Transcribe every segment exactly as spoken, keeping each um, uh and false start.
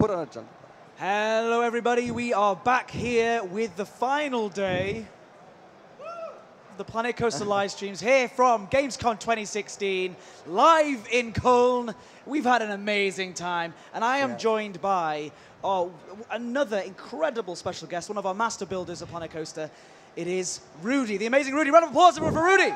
put on a jump. Hello, everybody. We are back here with the final day of the Planet Coaster live streams here from Gamescom twenty sixteen, live in Köln. We've had an amazing time, and I am yeah. joined by oh, another incredible special guest, one of our master builders of Planet Coaster. It is Rudi, the amazing Rudi. Round of applause for Rudi.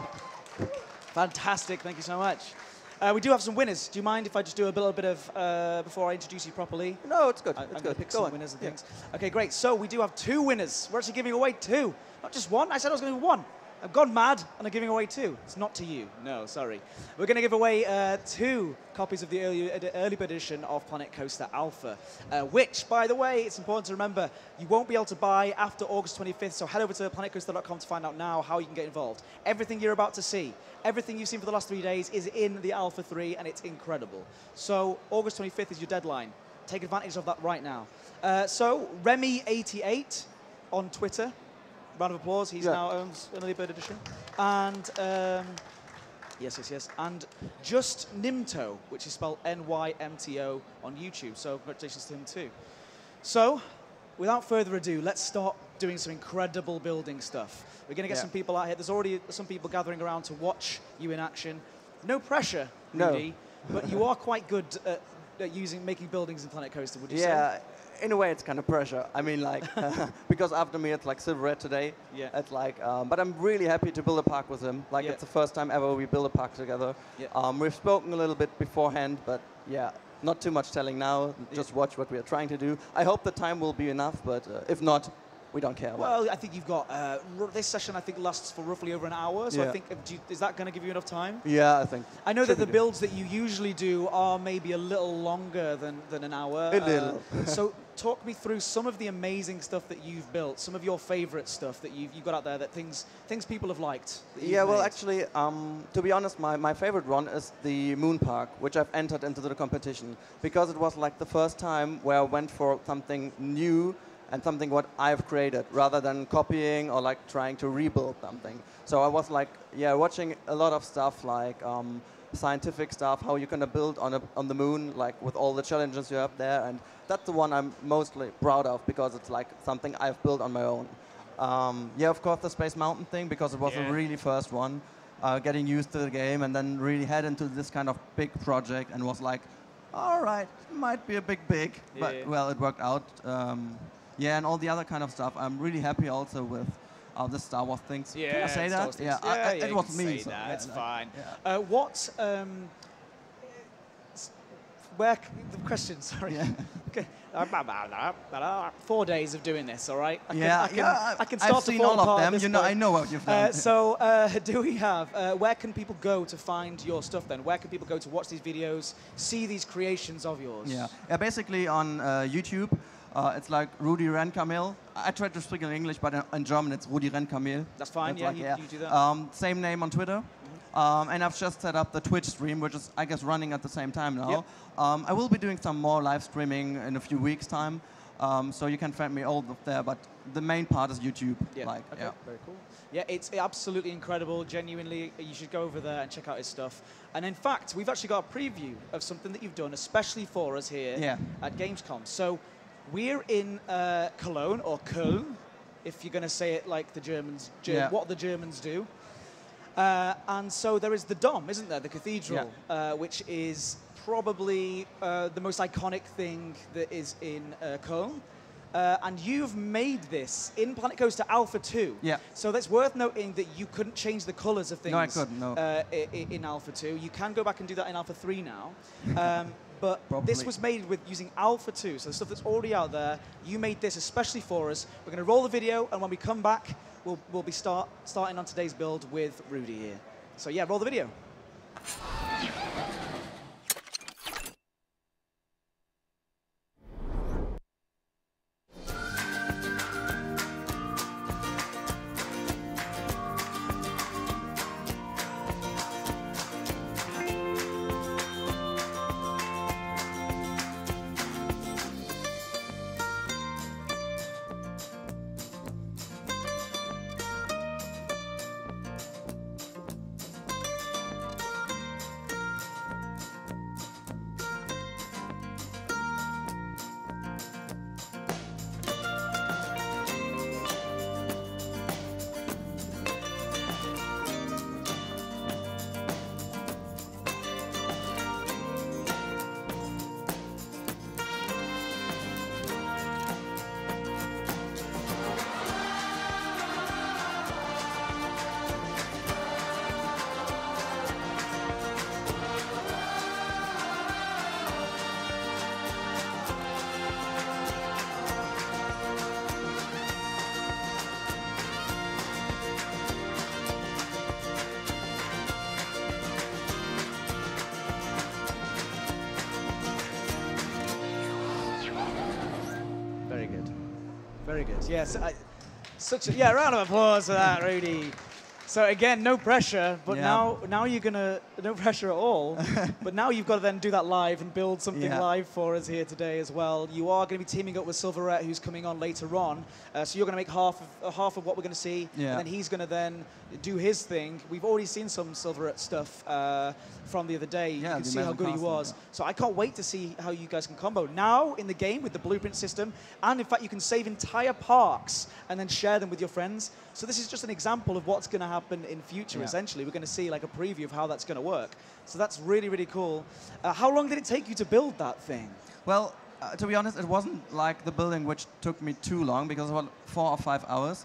Fantastic. Thank you so much. Uh, we do have some winners. Do you mind if I just do a little bit of, uh, before I introduce you properly? No, it's good. I, it's I'm good. pick Go some on. winners and yeah. things. Okay, great. So we do have two winners. We're actually giving away two. Not just one. I said I was going to do one. I've gone mad and I'm giving away two. It's not to you. No, sorry. We're going to give away uh, two copies of the early, early bird edition of Planet Coaster Alpha, uh, which, by the way, it's important to remember, you won't be able to buy after August twenty-fifth, so head over to planet coaster dot com to find out now how you can get involved. Everything you're about to see, everything you've seen for the last three days is in the Alpha three, and it's incredible. So August twenty-fifth is your deadline. Take advantage of that right now. Uh, so Remy eighty-eight on Twitter. Round of applause. He's yeah. now owns an early bird edition. And um, yes, yes, yes. And Just Nimto, which is spelled N Y M T O on YouTube. So congratulations to him too. So without further ado, let's start doing some incredible building stuff. We're going to get yeah. some people out here. There's already some people gathering around to watch you in action. No pressure, no. Rudi, but you are quite good at, at using making buildings in Planet Coaster, would you yeah. say? Yeah. In a way, it's kind of pressure. I mean, like, because after me, it's like Silvarret today. Yeah. It's like, um, but I'm really happy to build a park with him. Like, yeah. it's the first time ever we build a park together. Yeah. Um, we've spoken a little bit beforehand, but yeah, not too much telling now. Just yeah. watch what we are trying to do. I hope the time will be enough, but uh, if not, we don't care. Well, I think you've got, uh, this session I think lasts for roughly over an hour, so yeah. I think, do you, is that going to give you enough time? Yeah, I think. I know that the do. builds that you usually do are maybe a little longer than, than an hour. A little. Uh, so talk me through some of the amazing stuff that you've built, some of your favorite stuff that you've, you've got out there, that things things people have liked. Yeah, well, made. actually, um, to be honest, my, my favorite one is the Moon Park, which I've entered into the competition, because it was like the first time where I went for something new and something what I've created, rather than copying or like trying to rebuild something. So I was like, yeah, watching a lot of stuff like um, scientific stuff, how you're gonna build on a, on the moon, like with all the challenges you have there, and that's the one I'm mostly proud of because it's like something I've built on my own. Um, yeah, of course, the Space Mountain thing, because it was yeah. the really first one, uh, getting used to the game, and then really head into this kind of big project, and was like, all right, it might be a big, big, yeah. but well, it worked out. Um, Yeah, and all the other kind of stuff. I'm really happy also with uh, the Star Wars things. Yeah, Can I say Star that? Wars things. Yeah, yeah, I, I, yeah, it you was can me. say So, that. yeah, It's like, fine. Yeah. Uh, what? Um, where? c- The question. Sorry. Yeah. Okay. Four days of doing this. All right. I can, yeah, I can, yeah. I can start I've to seen fall all apart of at them. this You know, point. I know what you've done. Uh, so, uh, do we have? Uh, where can people go to find your stuff? Then, where can people go to watch these videos, see these creations of yours? Yeah. Yeah. Basically on uh, YouTube, uh, it's like Rudi Renkamil. I tried to speak in English, but in, in German it's Rudi Renkamil. That's fine. That's Yeah, like, you, yeah. you do that. Um, same name on Twitter. Um, and I've just set up the Twitch stream, which is, I guess, running at the same time now. Yep. Um, I will be doing some more live streaming in a few weeks' time, um, so you can find me all up there. But the main part is YouTube. Yeah. Like, okay. yeah. Very cool. Yeah, it's absolutely incredible. Genuinely, you should go over there and check out his stuff. And in fact, we've actually got a preview of something that you've done, especially for us here Yeah. at Gamescom. So we're in uh, Cologne, or Köln, if you're going to say it like the Germans, Ger Yeah. what the Germans do. Uh, and so there is the Dom, isn't there, the cathedral, Yeah. uh, which is probably uh, the most iconic thing that is in uh, Köln. Uh, and you've made this in Planet Coaster Alpha two. Yeah. So that's worth noting that you couldn't change the colors of things. No, I couldn't, no. Uh, i- in Alpha two. You can go back and do that in Alpha three now. Um, but this Probably. was made with using Alpha two, so the stuff that's already out there. You made this especially for us. We're going to roll the video, and when we come back, we'll, we'll be start, starting on today's build with Rudi here. So yeah, roll the video. Very good. Yes. I, such a yeah. Round of applause for that, Rudi. So again, no pressure, but yeah. now now you're gonna no pressure at all. But now you've got to then do that live and build something yeah. live for us here today as well. You are going to be teaming up with Silvarret, who's coming on later on. Uh, so you're going to make half of uh, half of what we're going to see, yeah. and then he's going to then do his thing. We've already seen some Silvarret stuff uh, from the other day. Yeah, you can see how good he was. Yeah. So I can't wait to see how you guys can combo now in the game with the blueprint system, and in fact you can save entire parks and then share them with your friends. So this is just an example of what's going to happen in future, yeah. essentially. We're going to see like a preview of how that's going to work. So that's really, really cool. Uh, how long did it take you to build that thing? Well, uh, to be honest, it wasn't like the building which took me too long, because it was four or five hours.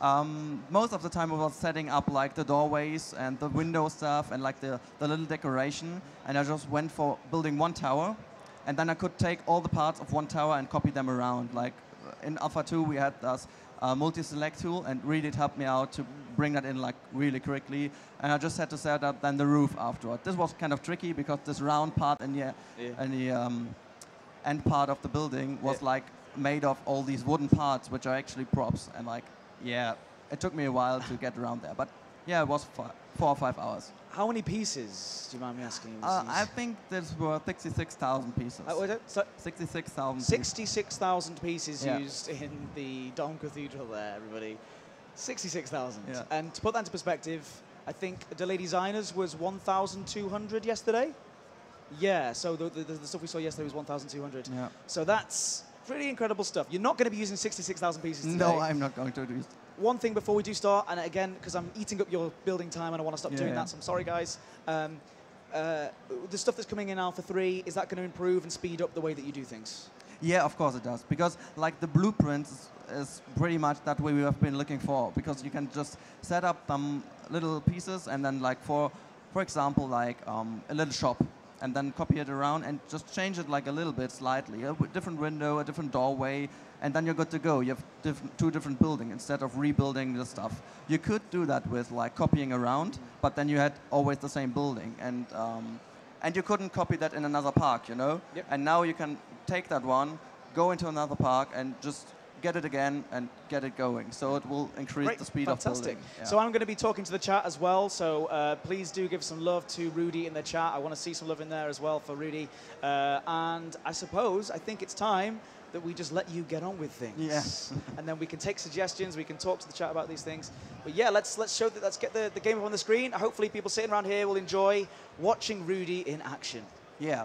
Um, most of the time I was setting up like the doorways and the window stuff and like the, the little decoration. And I just went for building one tower. And then I could take all the parts of one tower and copy them around. Like in Alpha two, we had this Uh, multi-select tool, and really it helped me out to bring that in like really quickly. And I just had to set up then the roof afterward. This was kind of tricky because this round part and the, yeah. and the um, end part of the building was yeah. like made of all these wooden parts, which are actually props. And like, yeah, it took me a while to get around there. But yeah, it was five, four or five hours. How many pieces, do you mind me asking? Uh, I think there were sixty-six thousand pieces. Uh, was it? So sixty-six thousand. sixty-six thousand pieces yeah. used in the Dome Cathedral there, everybody. sixty-six thousand. Yeah. And to put that into perspective, I think Delay Designers was one thousand two hundred yesterday. Yeah, so the, the, the stuff we saw yesterday was one thousand two hundred. Yeah. So that's pretty incredible stuff. You're not going to be using sixty-six thousand pieces today. No, I'm not going to do it. One thing before we do start, and again, because I'm eating up your building time and I want to stop yeah, doing yeah. that, so I'm sorry, guys. Um, uh, the stuff that's coming in Alpha three, is that going to improve and speed up the way that you do things? Yeah, of course it does. Because like the blueprints is, is pretty much that way we have been looking for. Because you can just set up some little pieces and then like for, for example, like um, a little shop. And then copy it around and just change it like a little bit slightly. A different window, a different doorway, and then you're good to go. You have diff two different buildings instead of rebuilding the stuff. You could do that with like copying around, but then you had always the same building. And, um, and you couldn't copy that in another park, you know? Yep. And now you can take that one, go into another park, and just get it again and get it going. So it will increase Great. the speed Fantastic. of building. Yeah. So I'm going to be talking to the chat as well. So uh, please do give some love to Rudi in the chat. I want to see some love in there as well for Rudi. Uh, and I suppose, I think it's time that we just let you get on with things. Yes. And then we can take suggestions. We can talk to the chat about these things. But yeah, let's let's show that. Let's get the, the game up on the screen. Hopefully people sitting around here will enjoy watching Rudi in action. Yeah.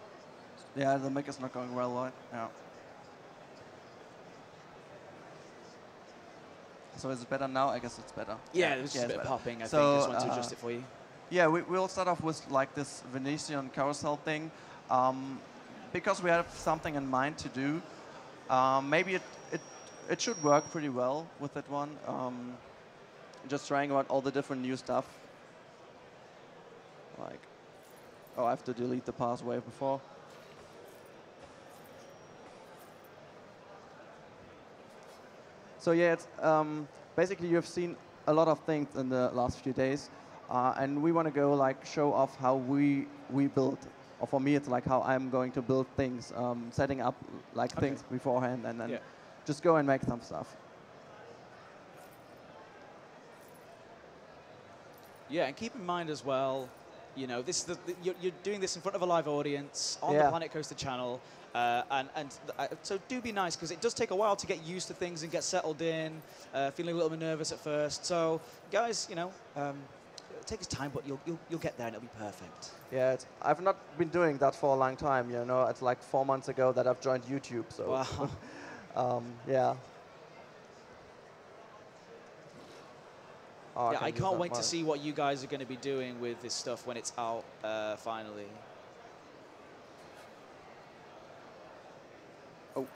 Yeah, the mic is not going well, right? Yeah. So is it better now? I guess it's better. Yeah, it was just yeah, a bit better. popping, I so, think. I just want to uh, adjust it for you. Yeah, we, we'll start off with like this Venetian carousel thing. Um, because we have something in mind to do. Um, maybe it, it, it should work pretty well with that one. Um, just trying out all the different new stuff. Like, oh, I have to delete the pathway before. So yeah, it's, um, basically you've seen a lot of things in the last few days, uh, and we want to go like show off how we we build. Or for me, it's like how I'm going to build things, um, setting up like okay. things beforehand, and then yeah. just go and make some stuff. Yeah, and keep in mind as well, you know, this is the, the, you're, you're doing this in front of a live audience on yeah. the Planet Coaster channel. Uh, and and uh, so do be nice, because it does take a while to get used to things and get settled in, uh, feeling a little bit nervous at first. So, guys, you know, um, take your time, but you'll, you'll, you'll get there and it'll be perfect. Yeah, it's, I've not been doing that for a long time, you know. It's like four months ago that I've joined YouTube, so wow. um, yeah. Oh, yeah, I, I can't wait much. to see what you guys are going to be doing with this stuff when it's out uh, finally. Oh.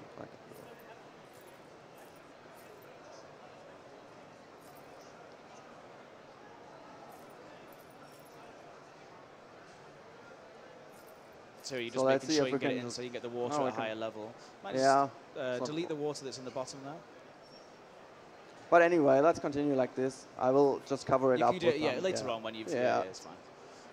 So you're just so making sure you get it in so you get the water oh, at a higher level. Might yeah. Just, uh, delete the water that's in the bottom there. But anyway, let's continue like this. I will just cover it you up. You do with it, yeah, them. later yeah. on when you've. Yeah. yeah, yeah, it's fine.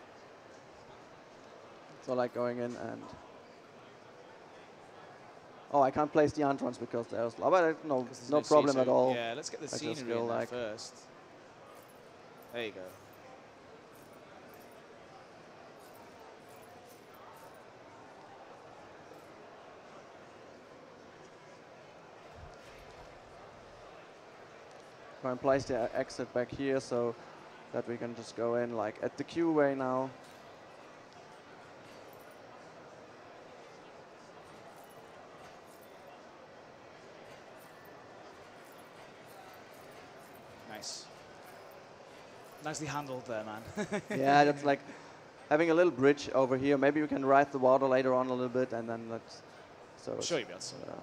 So like going in and. Oh, I can't place the entrance because there's lava. But no, no, no problem sea, at so all. Yeah, let's get the I just scenery go in there like first. There you go. Go and place the exit back here so that we can just go in like at the queue way now. Nice. Nicely handled there, man. Yeah, that's like having a little bridge over here. Maybe we can ride the water later on a little bit, and then let's. So. I'm sure you'll be able to. Uh,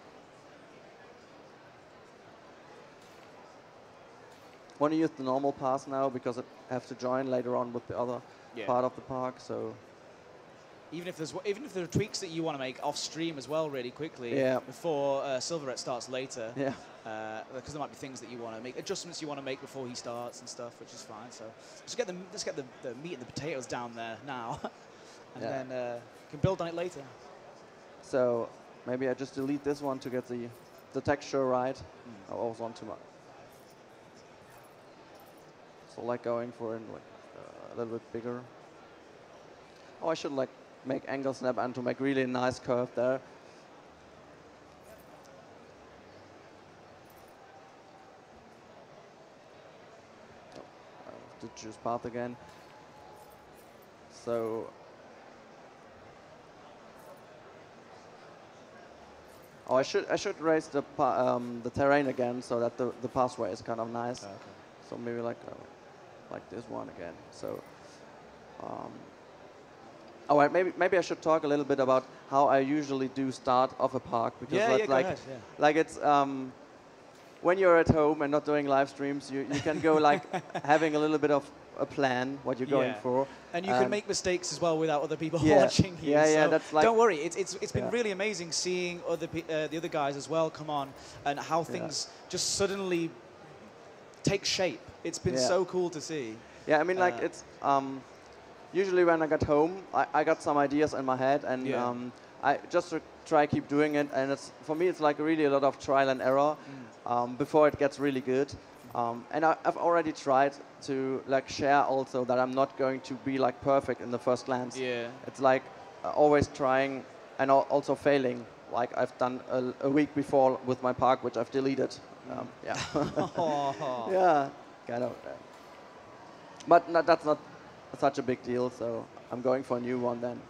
want to use the normal pass now because I have to join later on with the other yeah. part of the park. So. Even if there's even if there are tweaks that you want to make off stream as well, really quickly, yeah. before uh, Silvarret starts later, yeah, because uh, there might be things that you want to make, adjustments you want to make before he starts and stuff, which is fine. So let's get the let's get the, the meat and the potatoes down there now, and yeah. then uh, can build on it later. So maybe I just delete this one to get the the texture right. Mm. I was on too much. So like going for in like uh, a little bit bigger. Oh, I should like. Make angle snap and to make really nice curve there. Oh, I have to choose path again. So. Oh, I should I should raise the pa um, the terrain again so that the the pathway is kind of nice. Oh, okay. So maybe like uh, like this one again. So. Um, Oh, right, maybe maybe I should talk a little bit about how I usually do start off a park because yeah, that's yeah, go like ahead, yeah. like it's um, when you're at home and not doing live streams, you, you can go like having a little bit of a plan what you're going yeah. for, and you um, can make mistakes as well without other people yeah, watching you. Yeah, so yeah, that's like. Don't worry, it's it's it's been yeah. really amazing seeing other pe uh, the other guys as well come on and how things yeah. just suddenly take shape. It's been yeah. so cool to see. Yeah, I mean, like uh, it's. Um, Usually when I got home, I, I got some ideas in my head, and yeah. um, I just try keep doing it. And it's for me, it's like really a lot of trial and error mm. um, before it gets really good. Um, and I, I've already tried to like share also that I'm not going to be like perfect in the first glance. Yeah. It's like uh, always trying and al also failing. Like I've done a, a week before with my park, which I've deleted. Mm. Um, yeah. Yeah, kind of. Uh, but no, that's not such a big deal, so I'm going for a new one then.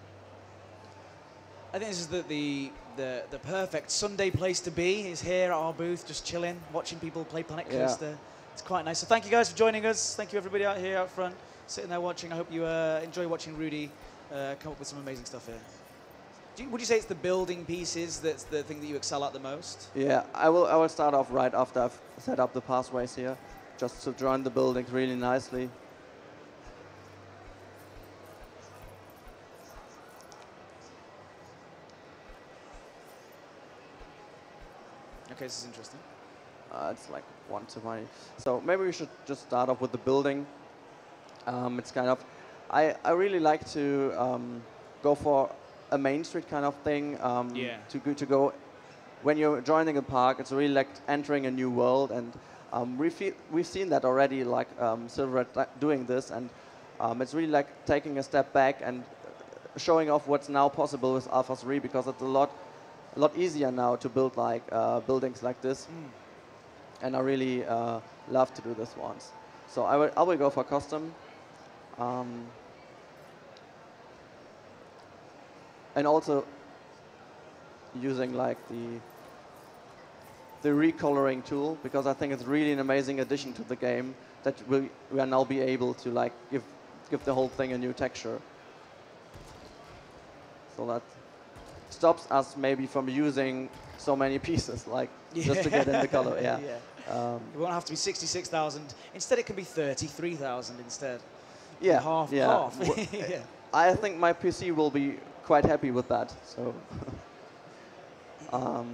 I think this is the, the the the perfect Sunday place to be, is here at our booth, just chilling, watching people play Planet Coaster. Yeah. It's quite nice. So thank you guys for joining us. Thank you everybody out here out front, sitting there watching. I hope you uh, enjoy watching Rudi uh, come up with some amazing stuff here. Do you, would you say it's the building pieces that's the thing that you excel at the most? Yeah, I will, I will start off right after I've set up the pathways here, just to join the buildings really nicely. Okay, this is interesting. Uh, it's like one to many. So maybe we should just start off with the building. Um, it's kind of, I, I really like to um, go for a Main Street kind of thing. Um, yeah. To go, to go, when you're joining a park, it's really like entering a new world, and um, we feel, we've seen that already, like um, Silvarret doing this, and um, it's really like taking a step back and showing off what's now possible with Alpha three, because it's a lot. A lot easier now to build like uh, buildings like this, mm. and I really uh, love to do this once. So I will I will go for custom, um, and also using like the the recoloring tool, because I think it's really an amazing addition to the game that we we are now be able to like give give the whole thing a new texture. So that stops us maybe from using so many pieces, like yeah. just to get in the color. Yeah. yeah. Um, it won't have to be sixty-six thousand. Instead, it can be thirty-three thousand instead. Yeah. Half. Yeah. Half. yeah. I think my P C will be quite happy with that. So. um,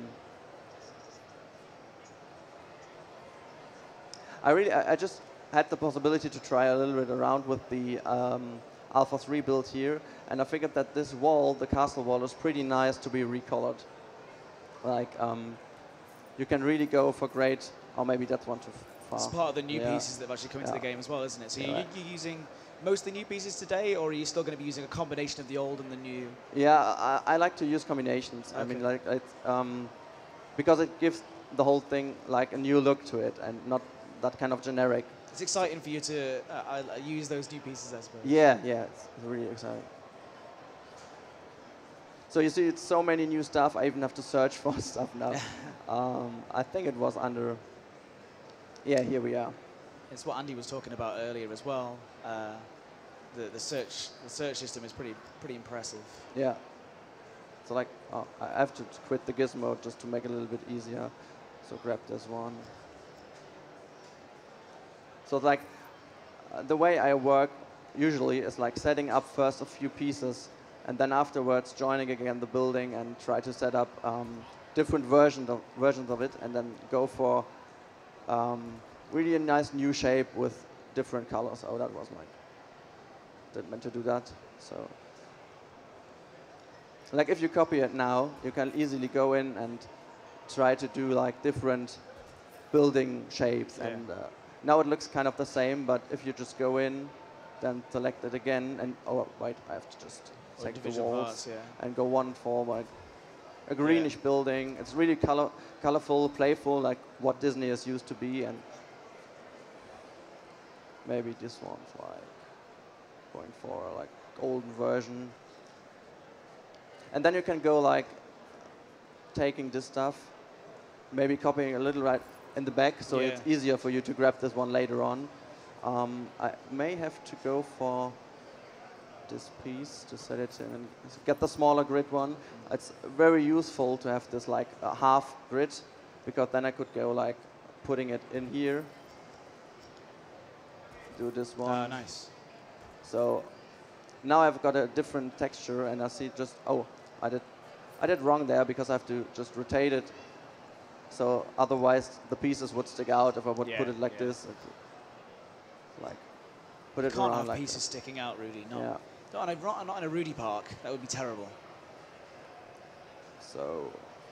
I really, I, I just had the possibility to try a little bit around with the um, Alpha three build here, and I figured that this wall, the castle wall, is pretty nice to be recolored. Like, um, you can really go for great, or maybe that's one too far. It's part of the new yeah. pieces that have actually come into yeah. the game as well, isn't it? So Yeah, you, right. you're using most of the new pieces today, or are you still going to be using a combination of the old and the new? Yeah, I, I like to use combinations. Okay. I mean, like, it's, um, because it gives the whole thing like a new look to it, and not that kind of generic. It's exciting for you to uh, uh, use those new pieces, I suppose. Yeah, yeah, it's really exciting. So you see, it's so many new stuff. I even have to search for stuff now. um, I think it was under. Yeah, here we are. It's what Andy was talking about earlier as well. Uh, the the search the search system is pretty pretty impressive. Yeah. So like, oh, I have to quit the gizmo just to make it a little bit easier. So grab this one. So like, uh, the way I work usually is like setting up first a few pieces, and then afterwards joining again the building and try to set up um, different versions of versions of it, and then go for um, really a nice new shape with different colors. Oh, that was like, didn't meant to do that. So, like if you copy it now, you can easily go in and try to do like different building shapes. Yeah. And uh, now it looks kind of the same, but if you just go in, then select it again, and oh wait, I have to just Or take the individual walls parts, yeah. and go one for like a greenish Yeah. building. It's really color, colorful, playful, like what Disney is used to be, and maybe this one's like going for a like golden version. And then you can go like taking this stuff, maybe copying a little right in the back, so Yeah. it's easier for you to grab this one later on. Um, I may have to go for this piece to set it in and get the smaller grid one. It's very useful to have this like a half grid, because then I could go like putting it in here, do this one. Ah, nice. So now I've got a different texture, and I see just, oh, I did, I did wrong there, because I have to just rotate it. So otherwise the pieces would stick out if I would Yeah, put it like yeah. this. It, like, put You it can't around have like pieces that. sticking out, Rudy. No. Yeah. Not in, a, not in a Rudi park. That would be terrible. So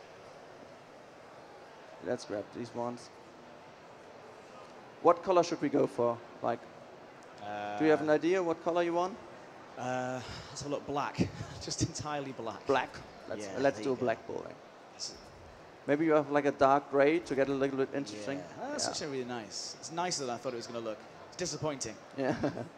let's grab these ones. What color should we go for? Like, Uh, do you have an idea what color you want? Uh, let's have a look. Black. Just entirely black. Black. Let's Yeah, let's there do you a go. black building. It's- Maybe you have like a dark gray to get a little bit interesting. Yeah, that's Yeah. actually really nice. It's nicer than I thought it was going to look. It's disappointing. Yeah.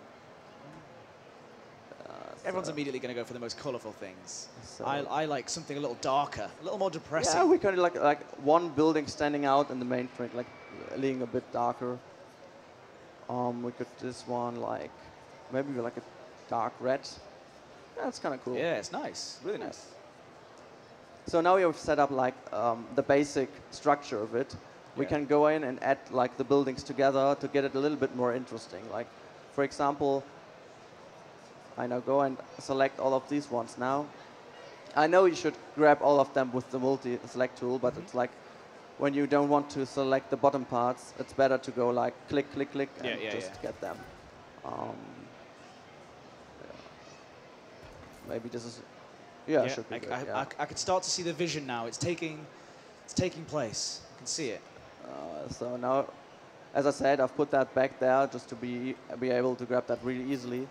Everyone's so- immediately going to go for the most colourful things. So- I, I like something a little darker, a little more depressing. Yeah, we could like like one building standing out in the main frame, like leaning a bit darker. Um, we could this one like maybe like a dark red. Yeah, that's kind of cool. Yeah, it's nice. Really nice. So now we have set up like um, the basic structure of it. We Yeah. can go in and add like the buildings together to get it a little bit more interesting. Like, for example, I now go and select all of these ones now. I know you should grab all of them with the multi-select tool, but Mm-hmm. it's like when you don't want to select the bottom parts, it's better to go like click, click, click, and Yeah, yeah, just yeah. get them. Um, yeah. Maybe this is, yeah, Yeah, should be I, good, I, yeah. I, I can start to see the vision now. It's taking, it's taking place. I can see it. Uh, so now, as I said, I've put that back there just to be be able to grab that really easily.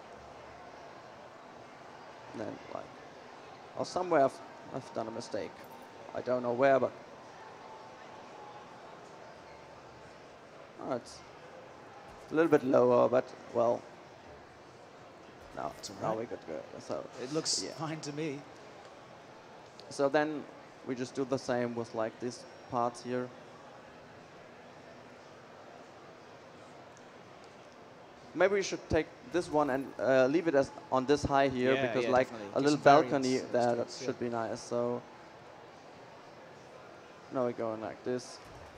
And then, like, or somewhere I've, I've done a mistake. I don't know where, but oh, it's a little bit lower. But well, now It's all now right. we could go. So It looks yeah. fine to me. So then we just do the same with like these parts here. Maybe we should take this one and uh, leave it as on this high here, Yeah, because yeah, like definitely. a Give little some balcony variance, uh, there, that strokes, yeah. should be nice. So now we're going like this.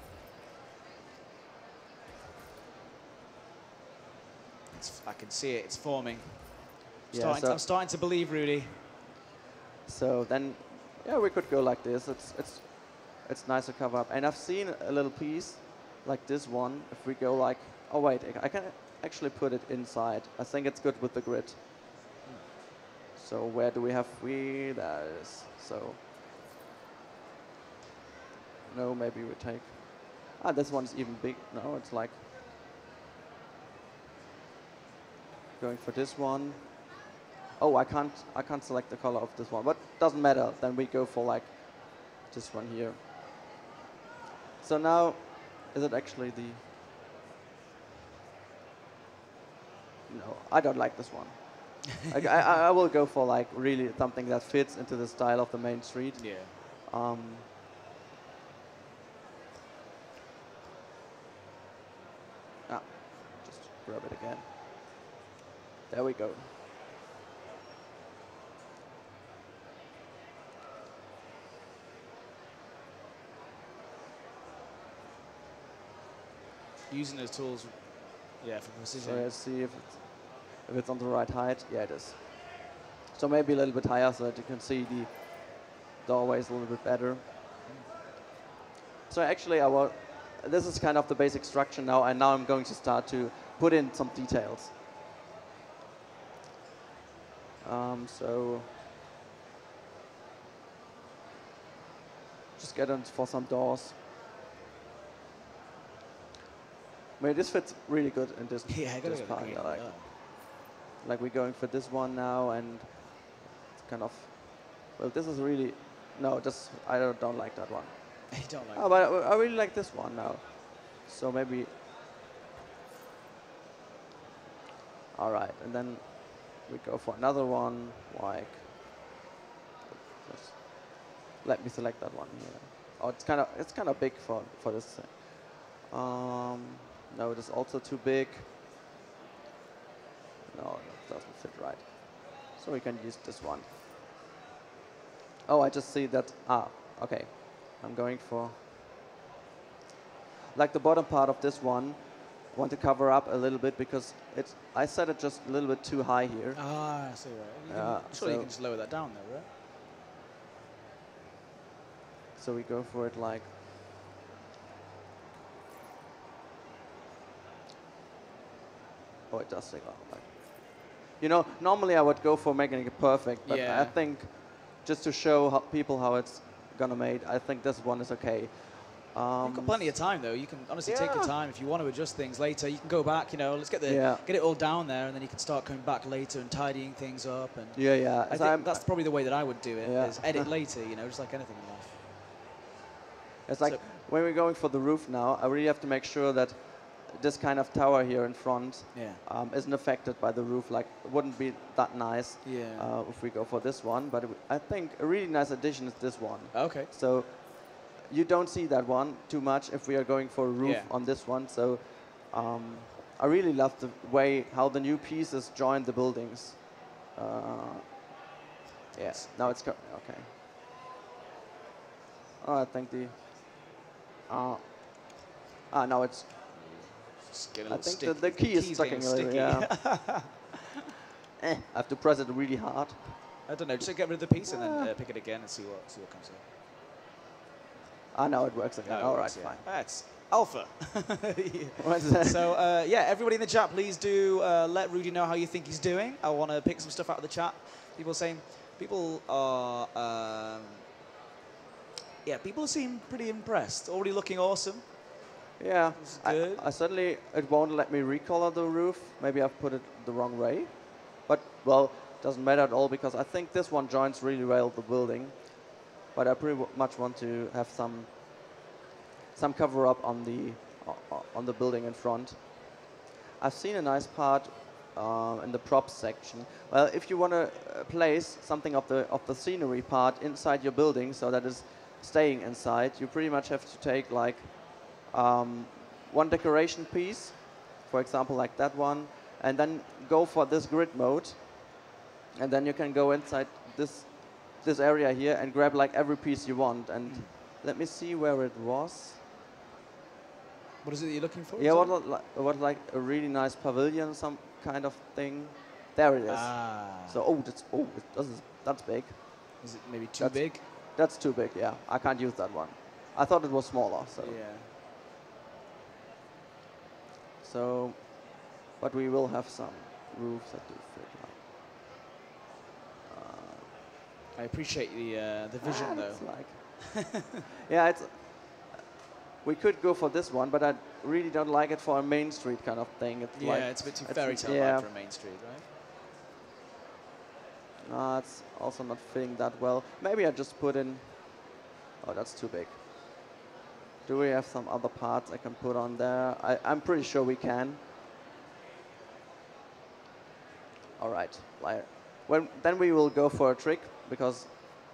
It's, I can see it. It's forming. Yeah, Starting so- I'm starting to believe, Rudy. So then, yeah, we could go like this. It's it's it's nice to cover up. And I've seen a little piece like this one. If we go like, oh wait, I can actually put it inside. I think it's good with the grid. So where do we have we? There it is. So No, maybe we take. Ah, this one's even big. No, it's like going for this one. Oh, I can't. I can't select the color of this one, but doesn't matter. Then we go for like this one here. So now, is it actually the? No, I don't like this one. I, I, I will go for like really something that fits into the style of the main street. Yeah. Um, ah, just grab it again. There we go. Using those tools, yeah, for precision. So let's see if it's, if it's on the right height. Yeah, it is. So maybe a little bit higher so that you can see the doorways a little bit better. So actually, our this is kind of the basic structure now, and now I'm going to start to put in some details. Um, so just get in for some doors. I mean, this fits really good in this, Yeah, this good, part. good, I like. yeah. Like we're going for this one now, and it's kind of, well, this is really, no, this I don't, don't like that one. You don't like Oh, but I, I really like this one now. So maybe, all right, and then we go for another one, like, just let me select that one here. Oh, it's kind of, it's kind of big for for this thing. Um, no, it is also too big. No, it doesn't fit right. So we can use this one. Oh, I just see that. Ah, okay. I'm going for, like the bottom part of this one, I want to cover up a little bit because it's, I set it just a little bit too high here. Ah, I see, right. You Uh, can, surely you so- can just lower that down though, right? So we go for it like, oh, it does take a while. You know, normally I would go for making it perfect, but Yeah. I think just to show how people how it's gonna made, I think this one is okay. Um, You've got plenty of time though. You can honestly take your Yeah. time if you want to adjust things later. You can go back, you know, let's get the Yeah. get it all down there, and then you can start coming back later and tidying things up. And Yeah, yeah. I As think I'm- that's probably the way that I would do it. Yeah. Is edit later, you know, just like anything in life. It's like So- when we're going for the roof now, I really have to make sure that this kind of tower here in front Yeah. um, isn't affected by the roof. Like, it wouldn't be that nice Yeah. uh, if we go for this one. But it w- I think a really nice addition is this one. Okay. So you don't see that one too much if we are going for a roof Yeah. on this one. So um, I really love the way how the new pieces join the buildings. Uh, yes, now it's co okay. Oh, I think the. Uh, ah, now it's. Just get a I little think stick. the, the key is key's sticking getting a little. sticky. Yeah. eh, I have to press it really hard. I don't know. Just get rid of the piece and then Ah. uh, pick it again and see what see what comes up. Ah, now it works again. No, it All works, right, yeah. fine. That's alpha. What's that? So uh, yeah, everybody in the chat, please do uh, let Rudi know how you think he's doing. I want to pick some stuff out of the chat. People saying, people are, um, yeah, people seem pretty impressed. Already looking awesome. Yeah, It's I, good. I certainly, it won't let me recolor the roof. Maybe I've put it the wrong way. But, well, doesn't matter at all because I think this one joins really well the building. But I pretty w- much want to have some some cover up on the uh, on the building in front. I've seen a nice part uh, in the props section. Well, if you want to uh, place something of the of the scenery part inside your building so that is staying inside, you pretty much have to take like um, one decoration piece, for example, like that one, and then go for this grid mode, and then you can go inside this this area here and grab like every piece you want. And Mm. let me see where it was. What is it that you're looking for? Yeah, Is what it? looked like, what like a really nice pavilion, some kind of thing. There it is. Ah. So oh, that's oh, it, this is, that's big. Is it maybe too That's- big? That's too big. Yeah, I can't use that one. I thought it was smaller. So Yeah. so, but we will have some roofs that do fit. Like, uh, I appreciate the uh, the vision ah, though. it's like yeah, it's we could go for this one, but I really don't like it for a main street kind of thing. It's Yeah, like, it's a bit too it's- fairy tale yeah. like for a main street, right? No, it's also not fitting that well. Maybe I just put in. Oh, that's too big. Do we have some other parts I can put on there? I, I'm pretty sure we can. All right. Like, when then we will go for a trick because,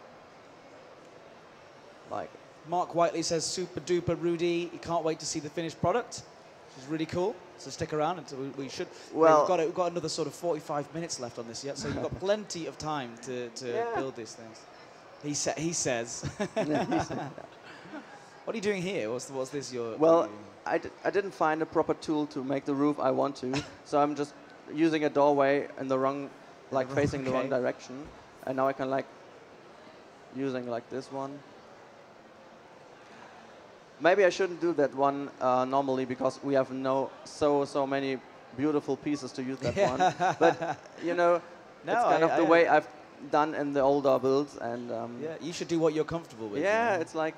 like. Mark Whiteley says, super duper Rudi. He can't wait to see the finished product, which is really cool. So stick around until we, we should. Well, we've got, we've got another sort of forty-five minutes left on this yet, so you've got plenty of time to, to yeah. build these things. He, sa he says. Yeah, he said that. What are you doing here? What's, what's this? Your, Well, you... I, d I didn't find a proper tool to make the roof I want to, so I'm just using a doorway in the wrong, like the facing okay. the wrong direction, and now I can like using like this one. Maybe I shouldn't do that one uh, normally because we have no so so many beautiful pieces to use that one. But you know, no, it's kind I, of the I, way I've done in the older builds, and um, yeah, you should do what you're comfortable with. yeah, you know? it's like.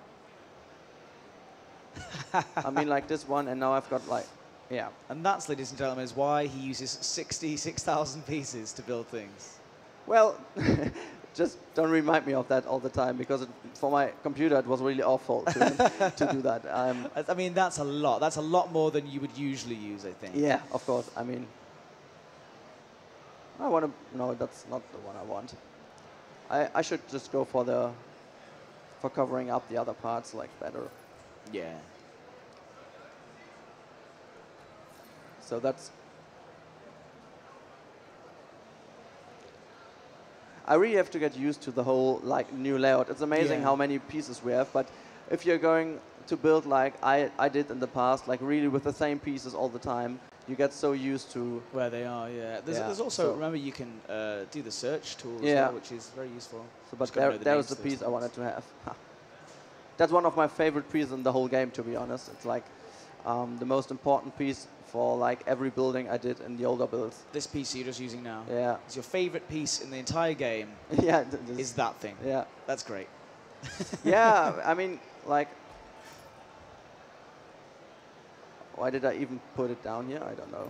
I mean, like this one, and now I've got like, yeah. And that's, ladies and gentlemen, is why he uses sixty-six thousand pieces to build things. Well, just don't remind me of that all the time, because it, for my computer it was really awful to, to do that. Um, I mean, that's a lot. That's a lot more than you would usually use, I think. yeah, of course. I mean, I want to. No, that's not the one I want. I I should just go for the for covering up the other parts like better. Yeah. So that's. I really have to get used to the whole like new layout. It's amazing Yeah. how many pieces we have, but if you're going to build like I, I did in the past, like really with the same pieces all the time, you get so used to. Where they are, yeah. There's, Yeah, there's also, so- remember, you can uh, do the search tool as Yeah. well, which is very useful. So, but Just gotta there, know the there was names the of those piece I things. wanted to have. That's one of my favorite pieces in the whole game, to be honest. It's like um, the most important piece for like every building I did in the older builds. This piece you're just using now. Yeah. It's your favorite piece in the entire game Yeah. th- this- is that thing. Yeah. That's great. Yeah. I mean, like. Why did I even put it down here? I don't know.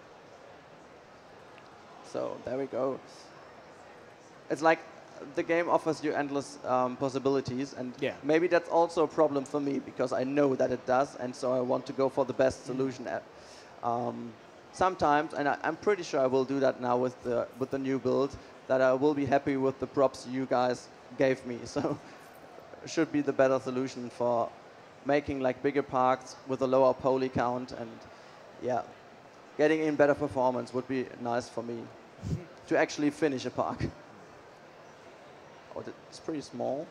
So there we go. It's like the game offers you endless um, possibilities, and Yeah. maybe that's also a problem for me because I know that it does, and so I want to go for the best solution. At, um, sometimes, and I, I'm pretty sure I will do that now with the with the new build, that I will be happy with the props you guys gave me. So should be the better solution for making like bigger parks with a lower poly count, and yeah, getting in better performance would be nice for me to actually finish a park. Oh, it's pretty small.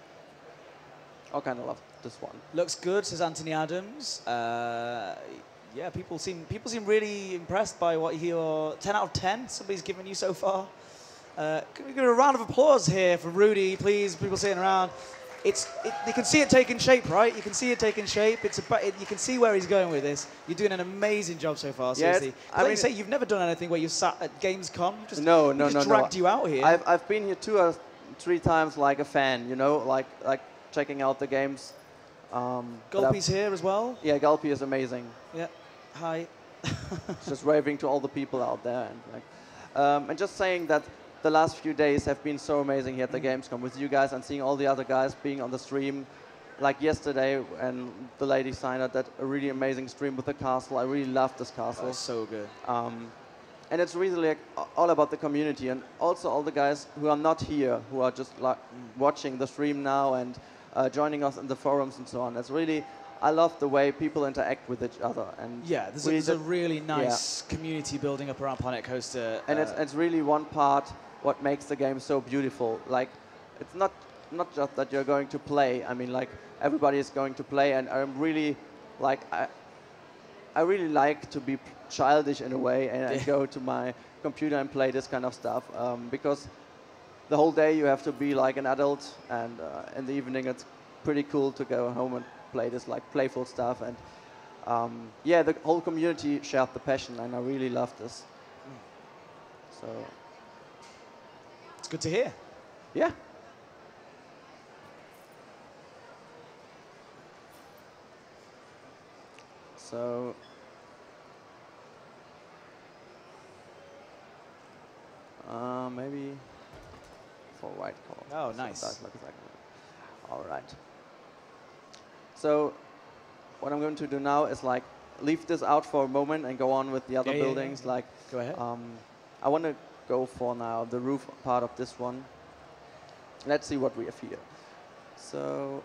I kind of love this one. Looks good, says Anthony Adams. Uh, yeah, people seem people seem really impressed by what your ten out of ten somebody's given you so far. Uh, can we get a round of applause here for Rudi, please? People sitting around. It's it, you can see it taking shape, right? You can see it taking shape. It's about it, you can see where he's going with this. You're doing an amazing job so far. Yes, Seriously, I like mean, you say, you've never done anything where you've sat at Gamescom. Just, no, we no, just no, dragged no. you out here. I've I've been here two or three times like a fan, you know, like like checking out the games. Um, but I've- Gulpy's here as well. Yeah, Gulpy is amazing. Yeah. Hi. Just waving to all the people out there, and like, um, and just saying that the last few days have been so amazing here at the Gamescom with you guys and seeing all the other guys being on the stream. Like yesterday, and the lady signed out that a really amazing stream with the castle. I really loved this castle. Oh, so good. Um, and it's really like all about the community, and also all the guys who are not here, who are just like watching the stream now and uh, joining us in the forums and so on. It's really, I love the way people interact with each other. And Yeah, there's, a, we there's a did- really nice community building up around Planet Coaster. And uh, it's, it's really one part what makes the game so beautiful. Like, it's not not just that you're going to play. I mean, like, everybody is going to play, and I'm really, like, I, I really like to be childish in a way, and I go to my computer and play this kind of stuff, um, because the whole day you have to be like an adult, and uh, in the evening it's pretty cool to go home and play this like playful stuff. And um, yeah, the whole community shared the passion, and I really love this. So it's good to hear. yeah. So uh, maybe for white color. Oh, so nice. That looks like it. All right. So what I'm going to do now is like leave this out for a moment and go on with the other yeah, buildings. Yeah, yeah. Like, go ahead. Um, I want to go for now the roof part of this one. Let's see what we have here. So.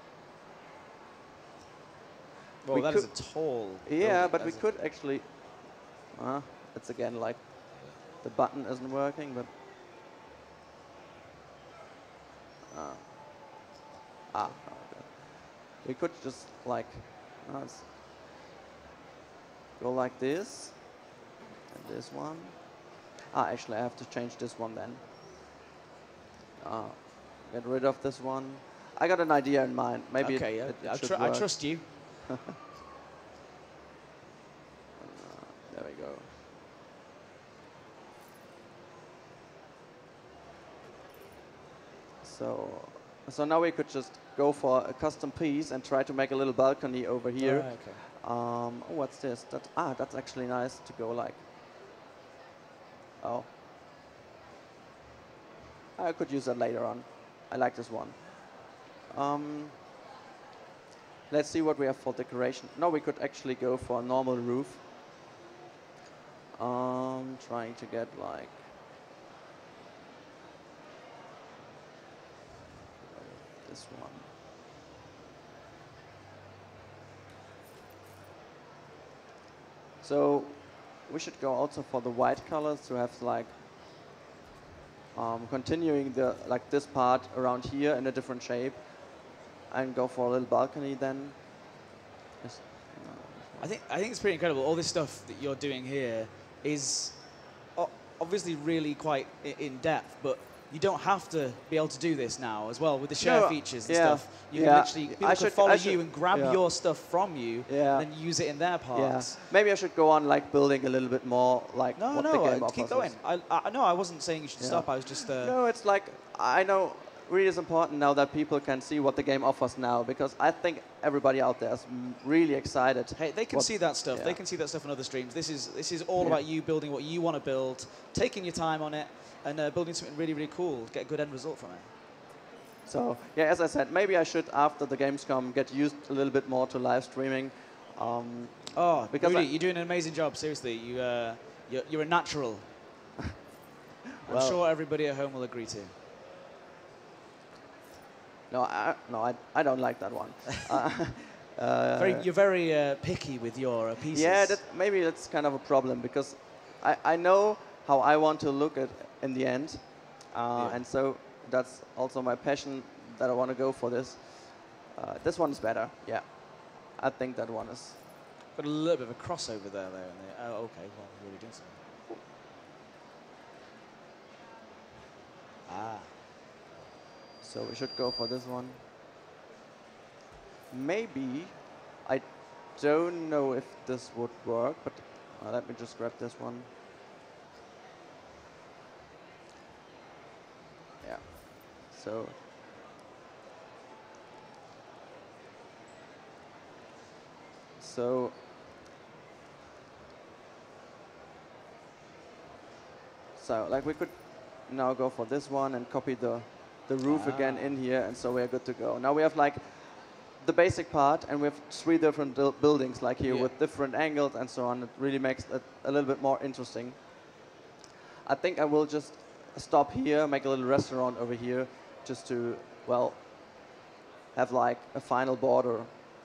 Well, we that could, is a tall. Yeah, but we it? could actually. Uh, it's again like the button isn't working, but. Uh, ah, okay. We could just like. Uh, go like this. And this one. Ah, actually, I have to change this one then. Uh, get rid of this one. I got an idea in mind. Maybe okay, it, yeah. it, it I, should tr work. I trust you. uh, there we go. So, so now we could just go for a custom piece and try to make a little balcony over here. Oh, okay. Um, oh, what's this? That, ah, that's actually nice to go like. Oh. I could use that later on. I like this one. Um, let's see what we have for decoration. No, we could actually go for a normal roof. Um, trying to get like. This one. So we should go also for the white colors to have like um, continuing the like this part around here in a different shape, and go for a little balcony then. Just, I think I think it's pretty incredible. All this stuff that you're doing here is o obviously really quite I in depth, but you don't have to be able to do this now as well with the share no, features and yeah, stuff. You yeah. can literally people I can should, follow I you should, and grab yeah. your stuff from you yeah. and then use it in their parts. Yeah. Maybe I should go on like building a little bit more like No, what no, the game uh, offers keep going. us. I, I, no, I wasn't saying you should Yeah. stop. I was just. Uh, No, it's like I know. Really, is important now that people can see what the game offers now, because I think everybody out there is m really excited. Hey, they can what, see that stuff. Yeah. They can see that stuff on other streams. This is this is all Yeah. about you building what you want to build, taking your time on it, and uh, building something really, really cool. Get a good end result from it. So yeah, as I said, maybe I should after the Gamescom get used a little bit more to live streaming. Um, Oh, because Rudi, I you're doing an amazing job. Seriously, you uh, you're, you're a natural. Well, I'm sure everybody at home will agree to. No, I, no, I, I don't like that one. uh, uh, Very, you're very uh, picky with your uh, pieces. Yeah, that, maybe that's kind of a problem, because I, I know how I want to look at in the end, uh, Yeah. and so that's also my passion that I want to go for this. Uh, this one is better, yeah. I think that one is. Got a little bit of a crossover there, there. And there. Oh, okay. Well, you're really doing something. Ah. So we should go for this one. Maybe, I don't know if this would work, but uh, let me just grab this one. Yeah, so. So. So, like we could now go for this one and copy the the roof Ah. again in here, and so we're good to go. Now we have like the basic part, and we have three different buil- buildings like here Yeah. with different angles and so on. It really makes it a little bit more interesting. I think I will just stop here, make a little restaurant over here, just to, well, have like a final border.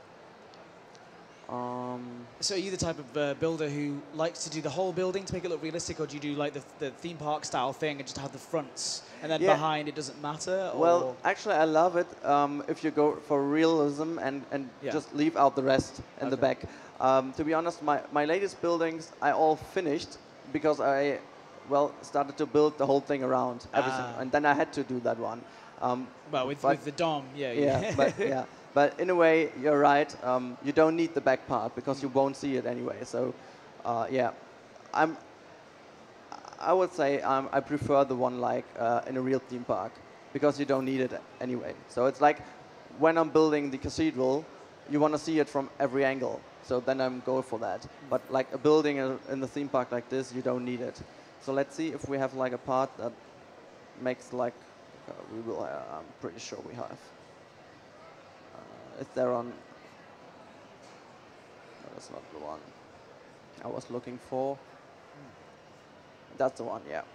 Um, So are you the type of uh, builder who likes to do the whole building to make it look realistic, or do you do like the, the theme park style thing and just have the fronts, and then Yeah. behind it doesn't matter? Or? Well, actually, I love it um, if you go for realism and, and Yeah. just leave out the rest in the Okay. back. Um, to be honest, my, my latest buildings, I all finished because I, well, started to build the whole thing around everything. Ah. And then I had to do that one. Um, well, with, but- with the dom, yeah. yeah, but yeah. But in a way, you're right. Um, you don't need the back part because you won't see it anyway. So, uh, yeah, I'm. I would say um, I prefer the one like uh, in a real theme park because you don't need it anyway. So it's like when I'm building the cathedral, you want to see it from every angle. So then I'm go for that. But like a building in the theme park like this, you don't need it. So let's see if we have like a part that makes like, uh, we will, uh, I'm pretty sure we have. Uh, is there on, no, that's not the one I was looking for. That's the one, yeah.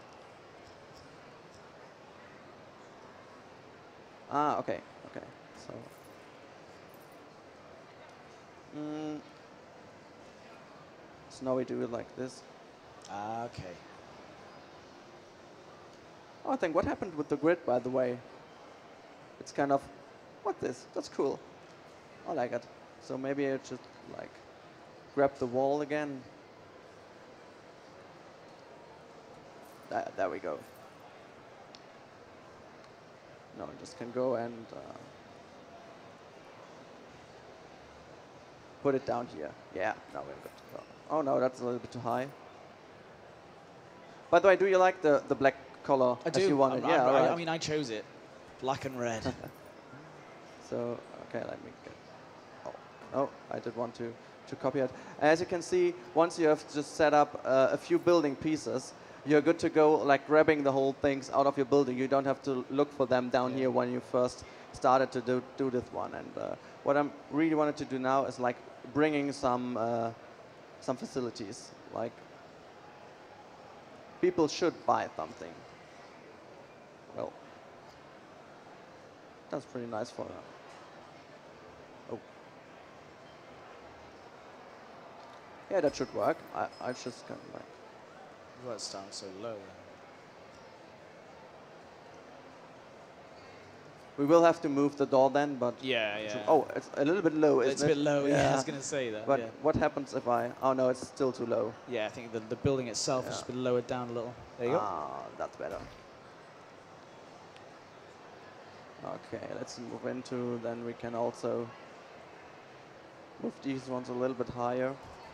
Ah, okay, okay. So, mm, so now we do it like this. Ah, okay. Oh, I think what happened with the grid, by the way? It's kind of, what this? That's cool. I like it. So maybe I should like grab the wall again. That, there we go. No, I just can go and uh, put it down here. Yeah, now we're good to go. Oh no, that's a little bit too high. By the way, do you like the, the black color I as do. you wanted? I'm, yeah, I'm, right. I mean, I chose it. Black and red. So, okay, let me get, oh, no, I did want to, to copy it. As you can see, once you have just set up uh, a few building pieces, you're good to go, like grabbing the whole things out of your building. You don't have to look for them down yeah. here when you first started to do, do this one. And uh, what I'm really wanted to do now is like bringing some, uh, some facilities. Like, people should buy something. Well, that's pretty nice for them. Oh. Yeah, that should work. I, I just kind of like. Well, it's down so low. We will have to move the door then, but. Yeah, yeah. Oh, it's a little bit low, isn't it's it? It's a bit low, yeah. yeah. I was Yeah. going to say that. But yeah. what happens if I. Oh, no, it's still too low. Yeah, I think the, the building itself Yeah. has been lowered down a little. There you ah, go. That's better. Okay, let's move into, then we can also move these ones a little bit higher.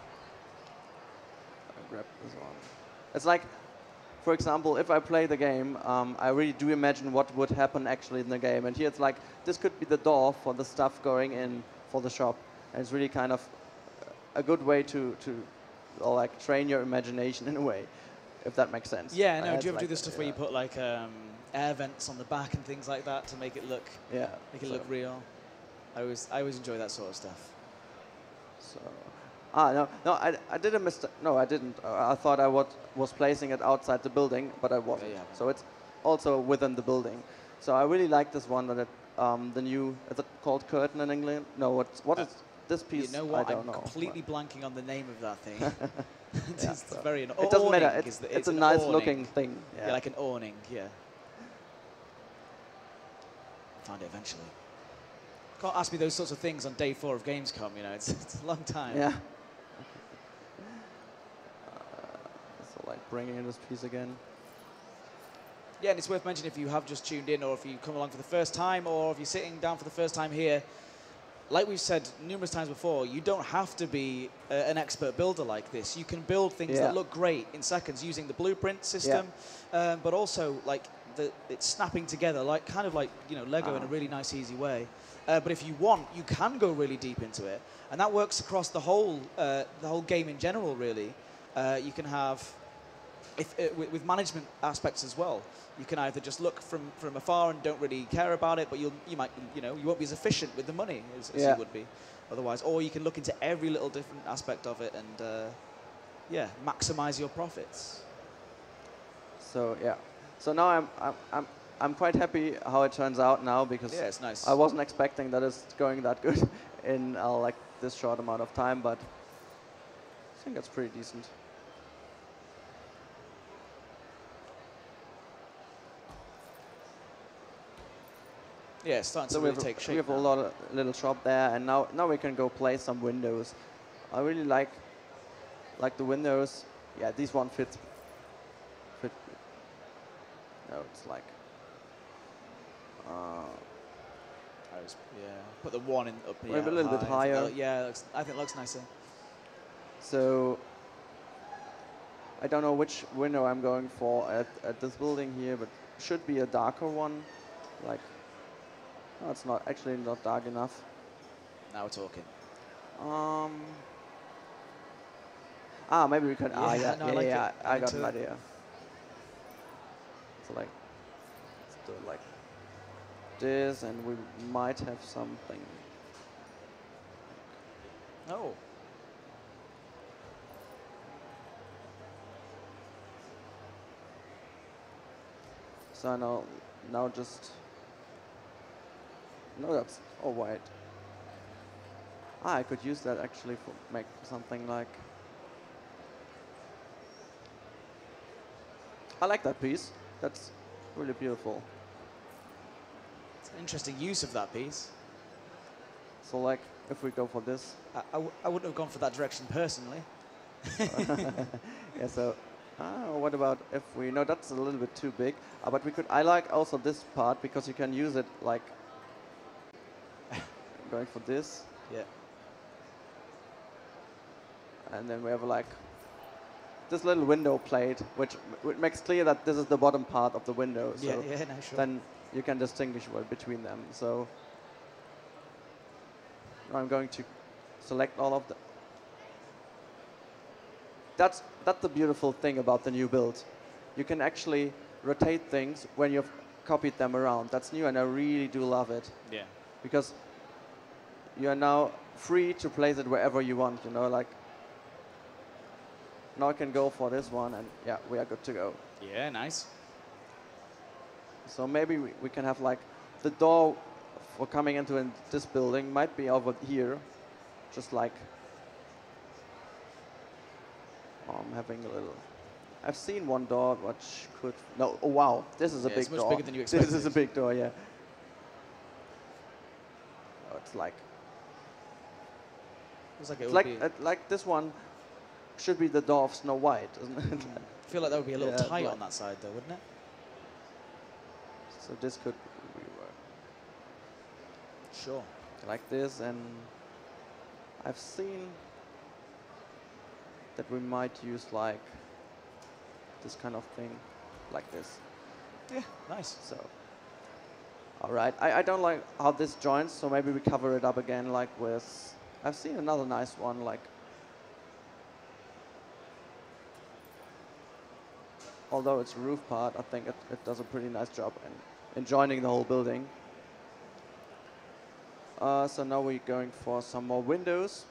I'll grab this one. It's like, for example, if I play the game, um, I really do imagine what would happen actually in the game. And here it's like, this could be the door for the stuff going in for the shop. And it's really kind of a good way to, to or like train your imagination in a way, if that makes sense. Yeah, no, Uh, do you ever like do the stuff that, where yeah. you put like um, air vents on the back and things like that to make it look, yeah, make it so look real? I always, I always enjoy that sort of stuff. So, ah, no, no, I, I did a mistake. No, I didn't. Uh, I thought I was, was placing it outside the building, but I wasn't. Yeah, yeah. So it's also within the building. So I really like this one, that it, um, the new, is it called curtain in England? No, what's, what Uh, is this piece? You know what? I don't I'm know. completely blanking on the name of that thing. it's Yeah, it's so very anno- it doesn't matter. awning It's, is the- it's, it's a an nice awning. looking thing. Yeah. Yeah, like an awning, yeah. Found it eventually. Can't ask me those sorts of things on day four of Gamescom, you know, it's, it's a long time. Yeah. uh, so like bringing in this piece again. Yeah, and it's worth mentioning if you have just tuned in or if you come along for the first time or if you're sitting down for the first time here, like we've said numerous times before, you don't have to be uh, an expert builder like this. You can build things Yeah. that look great in seconds using the blueprint system, yeah. um, but also like the, it's snapping together, like kind of like you know Lego Ah. in a really nice, easy way. Uh, but if you want, you can go really deep into it, and that works across the whole uh, the whole game in general. Really, uh, you can have if uh, with, with management aspects as well. You can either just look from, from afar and don't really care about it, but you'll you might you know you won't be as efficient with the money as, as Yeah. you would be otherwise. Or you can look into every little different aspect of it and uh, yeah, maximize your profits. So yeah. So now I'm I'm I'm I'm quite happy how it turns out now, because Yeah, it's nice. I wasn't expecting that it's going that good in uh, like this short amount of time, but I think it's pretty decent. Yeah, it's starting So to we really have, take a, shape. we have a now. lot of little shop there, and now now we can go place some windows. I really like like the windows. Yeah, this one fits. Fit. No, it's like. Uh, I was, yeah, put the one in up Maybe yeah, a little bit high. I think higher. that- Yeah, it looks, I think it looks nicer. So I don't know which window I'm going for at, at this building here, but should be a darker one. Like, no, it's not actually not dark enough. Now we're talking. Um. Ah, maybe we could. Yeah, ah, yeah, no, I yeah, like yeah. it. I I'm got an into it. idea. So like, let's do it like this, and we might have something. Oh. So now, now just. No, that's. Oh wait. Ah, I could use that actually for make something like. I like that piece. That's really beautiful. It's an interesting use of that piece. So like, if we go for this. I, I, w I wouldn't have gone for that direction personally. Yeah, so, ah, what about if we, no, that's a little bit too big, uh, but we could, I like also this part because you can use it like, going for this, Yeah. and then we have like, this little window plate, which, which makes clear that this is the bottom part of the window, so Yeah, yeah, no, sure. then you can distinguish well between them, so, I'm going to select all of the, That's, that's the beautiful thing about the new build. You can actually rotate things when you've copied them around. That's new, and I really do love it. Yeah. Because you are now free to place it wherever you want, you know, like, now I can go for this one, and yeah, we are good to go. Yeah, nice. So maybe we, we can have like, the door for coming into in this building might be over here, just like, oh, I'm having a little, I've seen one door which could, no, oh wow, this is a Yeah, big it's much door. bigger than you expected. This is a big door, yeah. Oh, it's like, Looks like it it's would like, be. uh, like this one should be the door of Snow White, isn't it? I feel like that would be a little Yeah, tight like- on that side, though, wouldn't it? So this could rework Sure. like this, and I've seen that we might use like this kind of thing, like this. Yeah, nice. So, all right. I, I don't like how this joins, so maybe we cover it up again, like with. I've seen another nice one, like. Although it's a roof part, I think it, it does a pretty nice job in, in joining the whole building. Uh, so now we're going for some more windows.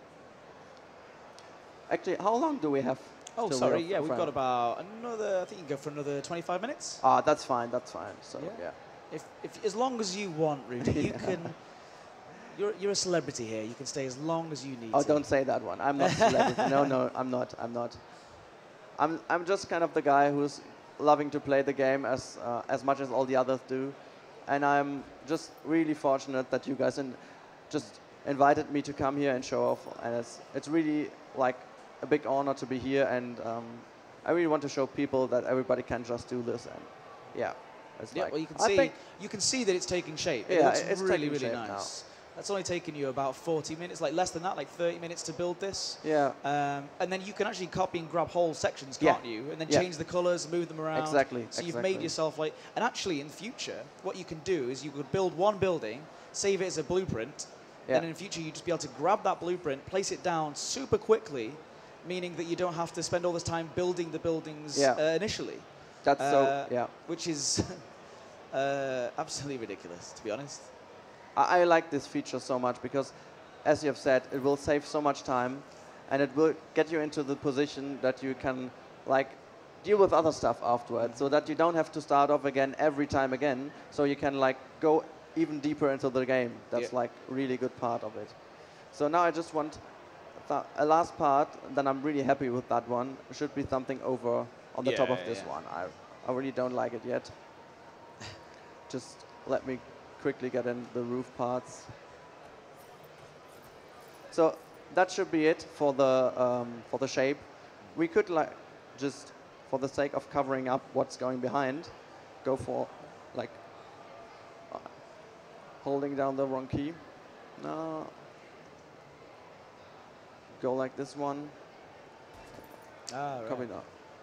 Actually, how long do we have? Oh, till sorry. we're Yeah, we've front? got about another. I think you can go for another twenty-five minutes. Ah, that's fine. That's fine. So Yeah. yeah. If, if as long as you want, Rudi, you Yeah. can. You're you're a celebrity here. You can stay as long as you need. Oh, to. don't say that one. I'm not a celebrity. No, no, I'm not. I'm not. I'm I'm just kind of the guy who's loving to play the game as uh, as much as all the others do, and I'm just really fortunate that you guys in, just invited me to come here and show off, and it's it's really like a big honor to be here, and um, I really want to show people that everybody can just do this, and yeah, it's Yeah, like, well, you can I see think you can see that it's taking shape. It Yeah, looks it's really, taking really shape nice. now. That's only taken you about forty minutes, like less than that, like thirty minutes to build this. yeah. Um, and then you can actually copy and grab whole sections, Yeah. can't you? And then Yeah. change the colors, move them around. Exactly, So you've exactly. made yourself like. And actually, in the future, what you can do is you could build one building, save it as a blueprint, Yeah. and in the future you'd just be able to grab that blueprint, place it down super quickly, meaning that you don't have to spend all this time building the buildings Yeah. uh, initially. That's Uh, so yeah. Which is uh, absolutely ridiculous, to be honest. I, I like this feature so much because, as you have said, it will save so much time, and it will get you into the position that you can, like, deal with other stuff afterwards, so that you don't have to start off again every time again. So you can like go even deeper into the game. That's Yeah. like really good part of it. So now I just want th a last part. Then I'm really happy with that one. Should be something over on the top Yeah, of this yeah. one. I I really don't like it yet. Just let me quickly get in the roof parts. So that should be it for the um, for the shape. We could like just, for the sake of covering up what's going behind, go for like uh, holding down the wrong key. No. Go like this one. Ah, right. Copy that.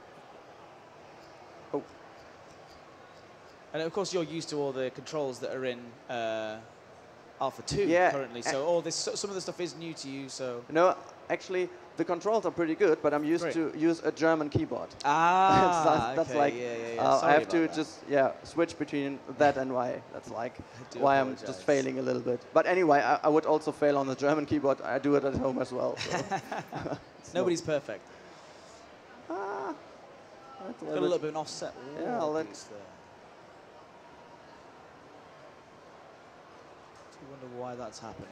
Oh. And of course, you're used to all the controls that are in uh, Alpha two Yeah, currently, a- so all this, so some of the stuff is new to you. So No, actually, the controls are pretty good, but I'm used Great. to use a German keyboard. ah, that's, that's okay, like yeah, yeah, yeah. uh, I Sorry have about to that. just yeah switch between that and Y. That's like do why I'm apologize. just failing a little bit. But anyway, I, I would also fail on the German keyboard. I do it at home as well. So. It's Nobody's perfect. not- ah, that's a Got a little little bit. bit of an offset Yeah, wall let- piece there. I wonder why that's happening.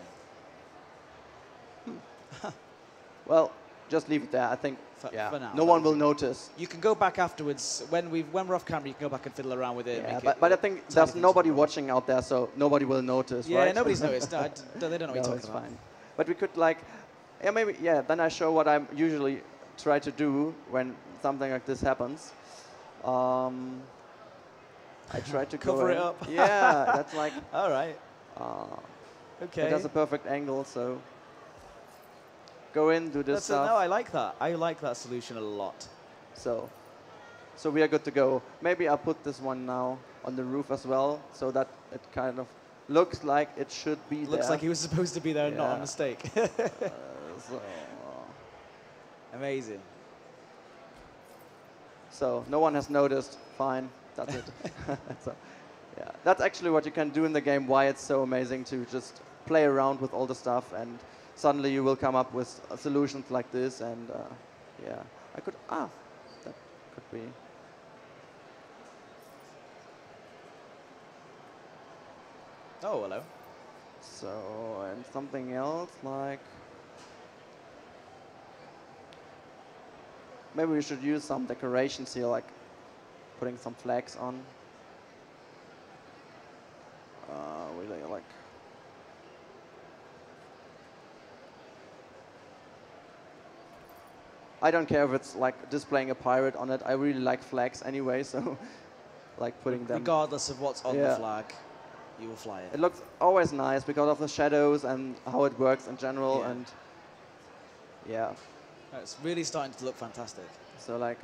Well, just leave it there. I think For- yeah, for now, no that one would will be- notice. You can go back afterwards when we when we're off camera. You can go back and fiddle around with it. Yeah, make but, it, but I uh, think tiny there's things nobody improve. watching out there, so nobody will notice, Yeah, right? nobody's noticed. No, I d- they don't know what No, you're it's talking about. fine. But we could like, yeah, maybe, yeah, then I show what I usually try to do when something like this happens. Um, I try to Cover go it in. up. Yeah, that's like, All right. uh, Okay. it has a perfect angle, so go in, do this That's a, stuff. no, I like that. I like that solution a lot. So, so we are good to go. Maybe I'll put this one now on the roof as well, so that it kind of looks like it should be there. Looks like he was supposed to be there, not a Yeah. mistake. Uh, so, Amazing. so no one has noticed. Fine, that's it. So, yeah, that's actually what you can do in the game. Why it's so amazing to just play around with all the stuff, and suddenly you will come up with uh, solutions like this. And uh, yeah, I could ah, that could be. Oh, hello. So, and something else like, maybe we should use some decorations here, like putting some flags on. Uh, really like. I don't care if it's like displaying a pirate on it. I really like flags anyway, so like putting them. Regardless of what's on the Yeah. flag, you will fly it. It looks always nice because of the shadows and how it works in general, Yeah. and yeah. It's really starting to look fantastic. So like,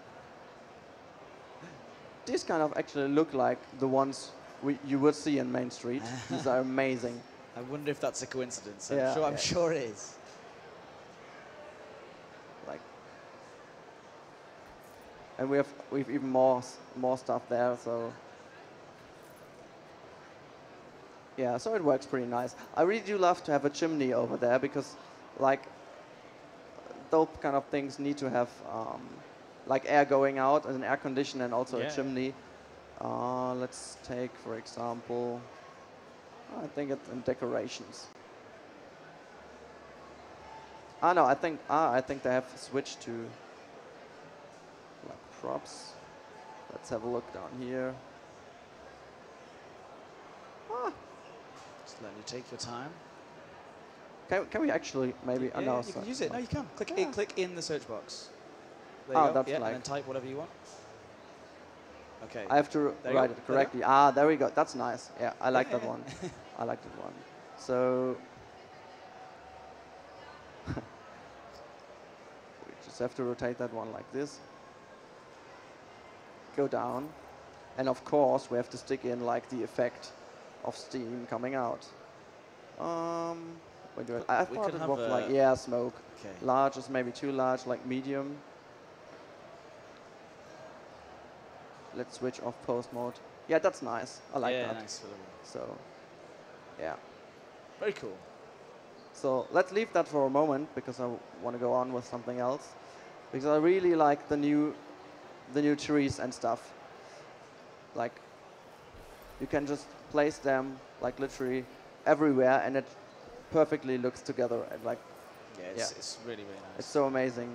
these kind of actually look like the ones we, you would see in Main Street. These are amazing. I wonder if that's a coincidence. I'm Yeah, sure. I'm yeah. sure it is. Like, and we have we've even more s- more stuff there. So yeah, so it works pretty nice. I really do love to have a chimney over there because, like, those kind of things need to have um, like air going out and an air conditioner and also Yeah, a yeah. chimney. Uh, let's take, for example, I think it's in decorations. Ah no, I think ah I think they have switched to like props. Let's have a look down here. Ah, Just let you take your time. can can we actually maybe? Yeah, oh, yeah, no, you sorry. can use it. No, you can. Click, Yeah. in, click in the search box. There Ah, you go. that's yeah, like- and then type whatever you want. Okay. I have to There you write go. it There you correctly. Ah, there we go. That's nice. Yeah, I like Yeah, that yeah. one. I like that one. So we just have to rotate that one like this. Go down, and of course we have to stick in like the effect of steam coming out. Um, we do it. I We thought could it have was like a- yeah, smoke. Okay. Large is maybe too large, like medium. Let's switch off post mode. Yeah, that's nice. I like yeah, that. nice. Whatever. So, yeah. Very cool. So let's leave that for a moment because I want to go on with something else. Because I really like the new, the new trees and stuff. Like, you can just place them like literally everywhere, and it perfectly looks together. And like, Yeah, it's, Yeah. it's really, really nice. it's so amazing.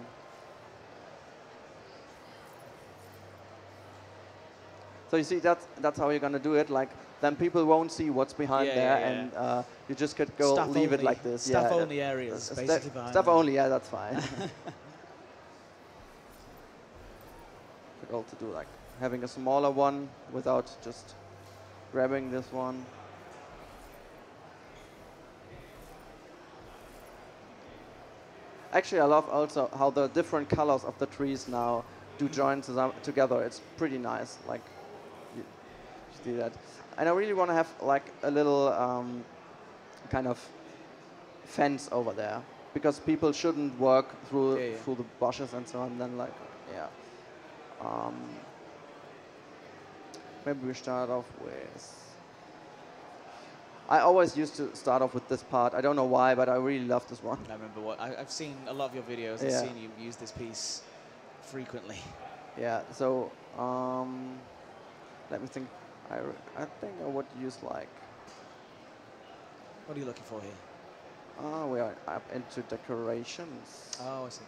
So you see, that's that's how you're gonna do it. Like, then people won't see what's behind Yeah, there, yeah, yeah. and uh, you just could go Staff leave it only- like this. staff yeah, only areas, sta- basically, behind Staff them. only, yeah, that's fine. Could also do like having a smaller one without just grabbing this one. Actually, I love also how the different colors of the trees now do join to together. It's pretty nice. Like, you, you see that. And I really want to have like a little um, kind of fence over there, because people shouldn't work through Yeah, yeah. through the bushes and so on. Then like, yeah. Um, maybe we start off with. I always used to start off with this part. I don't know why, but I really love this one. I remember what I, I've seen a lot of your videos. I've Yeah. seen you use this piece frequently. Yeah. So um, let me think. I I think I would use like. What are you looking for here? Ah, we are up into decorations. Oh, I see.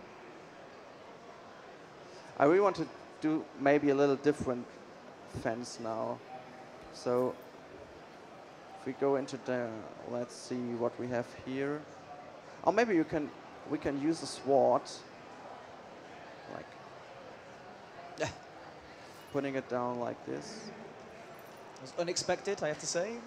I really want to do maybe a little different fence now. So if we go into the, let's see what we have here. Or maybe you can, we can use a sword, like Yeah. putting it down like this. It was unexpected, I have to say.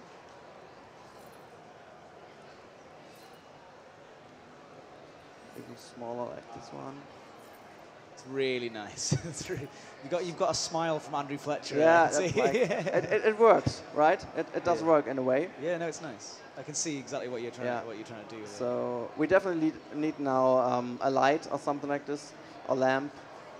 Maybe smaller like this one. It's really nice. It's really, you got, you've got a smile from Andrew Fletcher. I Yeah, can that's see. like, it, it, it works, right? It, it does Yeah. work in a way. Yeah, no, it's nice. I can see exactly what you're trying, Yeah. what you're trying to do. So we definitely need, need now um, a light or something like this, a lamp.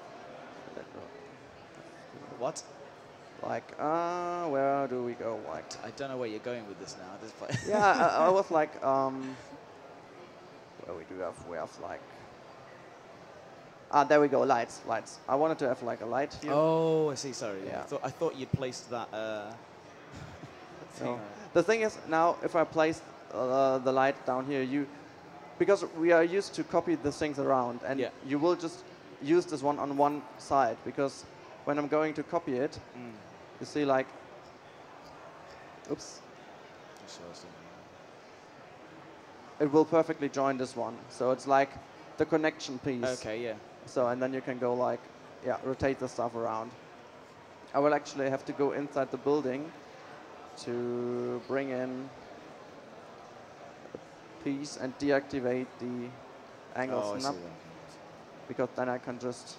What? Like, uh, where do we go? Like, I don't know where you're going with this now at this point. yeah, I, I was like, um, where we do have, we have like, ah, there we go, lights, lights. I wanted to have like a light here. Oh, I see. Sorry. Yeah. Yeah. I thought I thought you'd placed that. Uh, thing No. on. The thing is, now if I place uh, the light down here, you, because we are used to copy the things around, and Yeah. you will just use this one on one side, because when I'm going to copy it, Mm. you see like, oops, Just so I see. it will perfectly join this one. So it's like the connection piece. Okay. Yeah. So, and then you can go like, yeah, rotate the stuff around. I will actually have to go inside the building to bring in a piece and deactivate the angle Oh, I see snap, that. because then I can just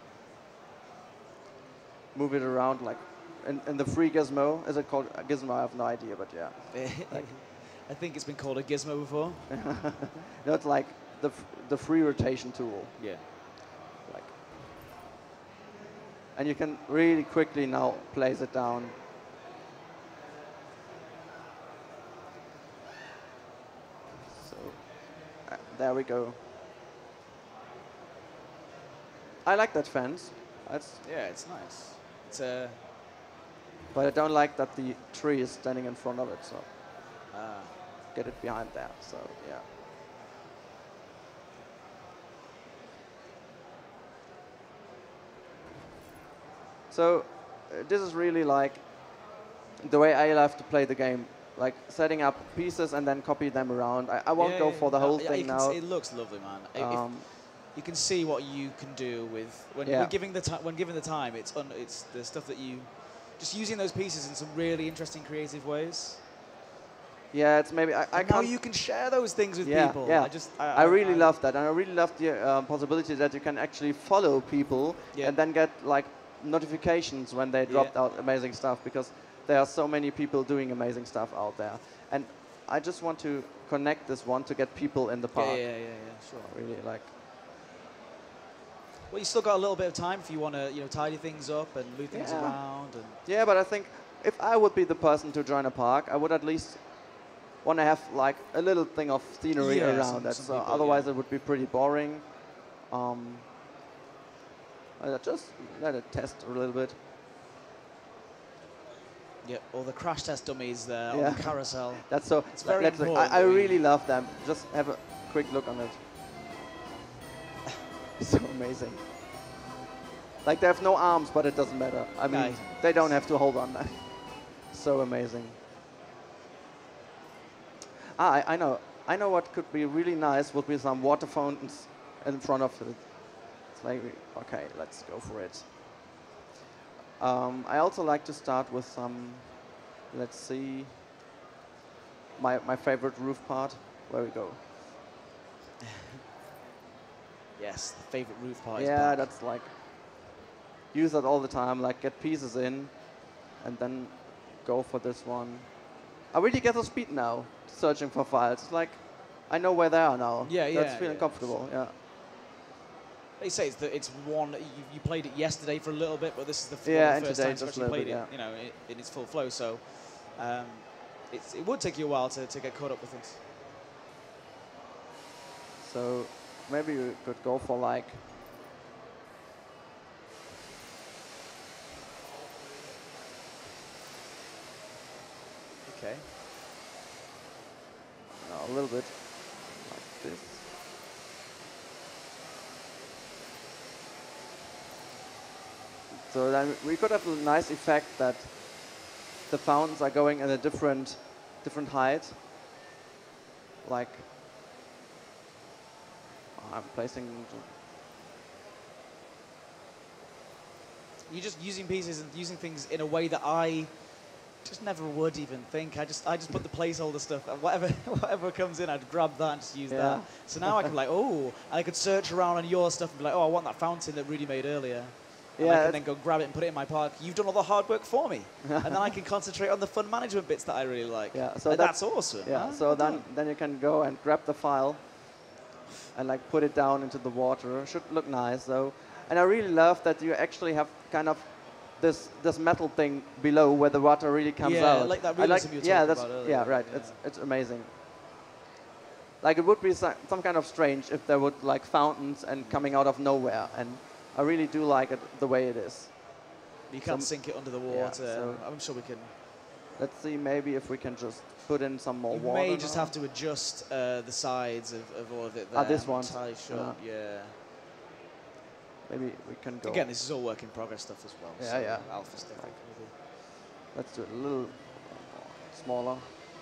move it around like in, in the free gizmo. Is it called a gizmo? I have no idea, but yeah. Like- I think it's been called a gizmo before. No, it's like the f the free rotation tool. Yeah. Like, and you can really quickly now place it down. So uh, there we go. I like that fence. That's, Yeah, it's nice. It's a. but I don't like that the tree is standing in front of it. So Uh, get it behind there. So yeah. So uh, this is really like the way I love to play the game, like setting up pieces and then copy them around. I, I won't yeah, go yeah, for the no, whole yeah, thing you can now. see- it looks lovely, man. I- if- Um, you can see what you can do with when, Yeah. when giving the time. When given the time, it's un, it's the stuff that you just using those pieces in some really interesting, creative ways. yeah, it's maybe I, I And now can't. you can share those things with yeah, people. yeah. I just I really love that, and I really love the uh, possibility that you can actually follow people Yeah. and then get like notifications when they dropped Yeah. out amazing stuff, because there are so many people doing amazing stuff out there, and I just want to connect this one to get people in the Yeah, park. yeah, yeah, yeah, sure. Really like. Well, you still got a little bit of time if you want to, you know, tidy things up and move things Yeah. around. And Yeah, but I think if I would be the person to join a park, I would at least want to have like a little thing of scenery Yeah, around some- that. some So people, otherwise, yeah. it would be pretty boring. Um, uh, just let it test a little bit. yeah, all the crash test dummies there Yeah. on the carousel. That's so. It's very let's look. important I, I that we- really love them. Just have a quick look on it. So amazing. Like they have no arms, but it doesn't matter. I mean, Nice. they don't have to hold on. So amazing. Ah, I, I know. I know what could be really nice would be some water fountains in front of it. It's like, okay, let's go for it. Um, I also like to start with some, let's see, my, my favorite roof part. Where we go. Yes, the favorite roof part. is Yeah, back. that's like, use that all the time, like get pieces in and then go for this one. I really get the speed now, searching for files. It's like, I know where they are now. Yeah, yeah. That's feeling yeah. comfortable, yeah. They say it's, the, it's one, you, you played it yesterday for a little bit, but this is the, f- Yeah, one of and the first today times you just a actually little played bit, it, you know, in, in its full flow, so um, it's, it would take you a while to, to get caught up with things. So maybe you could go for like, Okay. no, a little bit like this. So then we could have a nice effect that the fountains are going at a different, different height. Like, I'm placing. You're just using pieces and using things in a way that I just never would even think. I just I just put the placeholder stuff, and whatever whatever comes in, I'd grab that and just use Yeah. that. So now I can be like, oh, I could search around on your stuff and be like, oh, I want that fountain that Rudy made earlier. And Yeah, I can then go grab it and put it in my park. You've done all the hard work for me. And then I can concentrate on the fun management bits that I really like. Yeah, so And that's, that's awesome. Yeah, man. so Well then done. then you can go and grab the file and like put it down into the water. Should look nice though. And I really love that you actually have kind of this this metal thing below where the water really comes Yeah, out. like that I realism you were yeah, talking that's about earlier. yeah, right. Yeah. It's it's amazing. Like it would be so- some kind of strange if there would like fountains and coming out of nowhere, and I really do like it the way it is. You can't Some- sink it under the yeah, water. so- I'm sure we can. Let's see maybe if we can just put in some more You water. may just now. have to adjust uh, the sides of, of all of it there. Ah, this I'm not one. entirely sure. Yeah. Maybe we can go. Again, this is all work in progress stuff as well. Yeah, so yeah. Alpha stuff. Right. Let's do it a little smaller.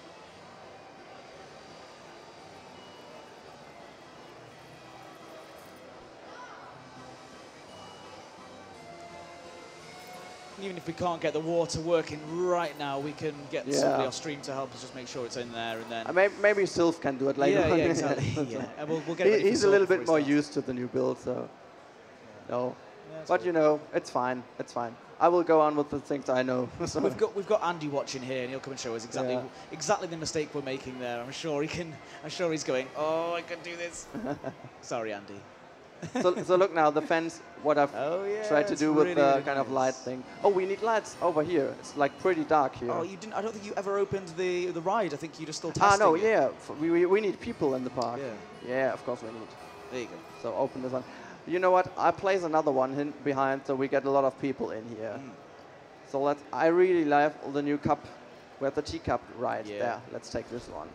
Even if we can't get the water working right now, we can get Yeah. somebody off stream to help us just make sure it's in there, and then. Uh, maybe, maybe Sylph can do it later. yeah, on. yeah, exactly. yeah, and we'll, we'll get it He- ready for he's a Sylph little before bit he more starts. used to the new build, so no. Yeah, that's But good. you know, it's fine. It's fine. I will go on with the things I know. so. We've got we've got Andy watching here, and he'll come and show us exactly Yeah. exactly the mistake we're making there. I'm sure he can. I'm sure he's going. Oh, I can do this. Sorry, Andy. so, so look now, the fence. What I've Oh yeah. tried to it's do with really, the really kind of light nice. thing. Oh, we need lights over here. It's like pretty dark here. Oh, you didn't. I don't think you ever opened the the ride. I think you're just still ah, testing. no, it. yeah. f- We, we, we need people in the park. Yeah. Yeah, of course we need. There you go. So open this one. You know what? I place another one hin behind, so we get a lot of people in here. Mm. So let's. I really love the new cup. We have the teacup right Yeah. there. Let's take this one.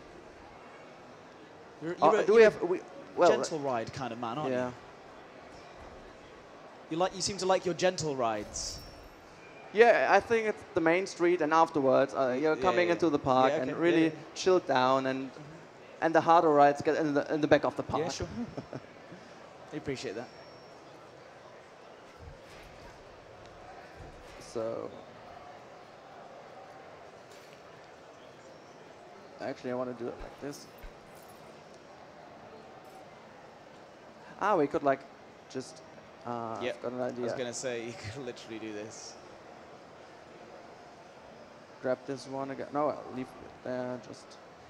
You're, Oh, you're a, do we you're have? We, a well, gentle ride kind of man, aren't yeah. you? You like. You seem to like your gentle rides. Yeah, I think it's the main street, and afterwards uh, you're Yeah, coming yeah. into the park Yeah, and okay, really yeah, yeah. chill down, and and the harder rides get in the in the back of the park. Yeah, sure. I appreciate that. So actually, I want to do it like this. Ah, we could like just. Uh, Yep. I've got an I was idea. gonna say you could literally do this. Grab this one again. No, I'll leave it there. Just.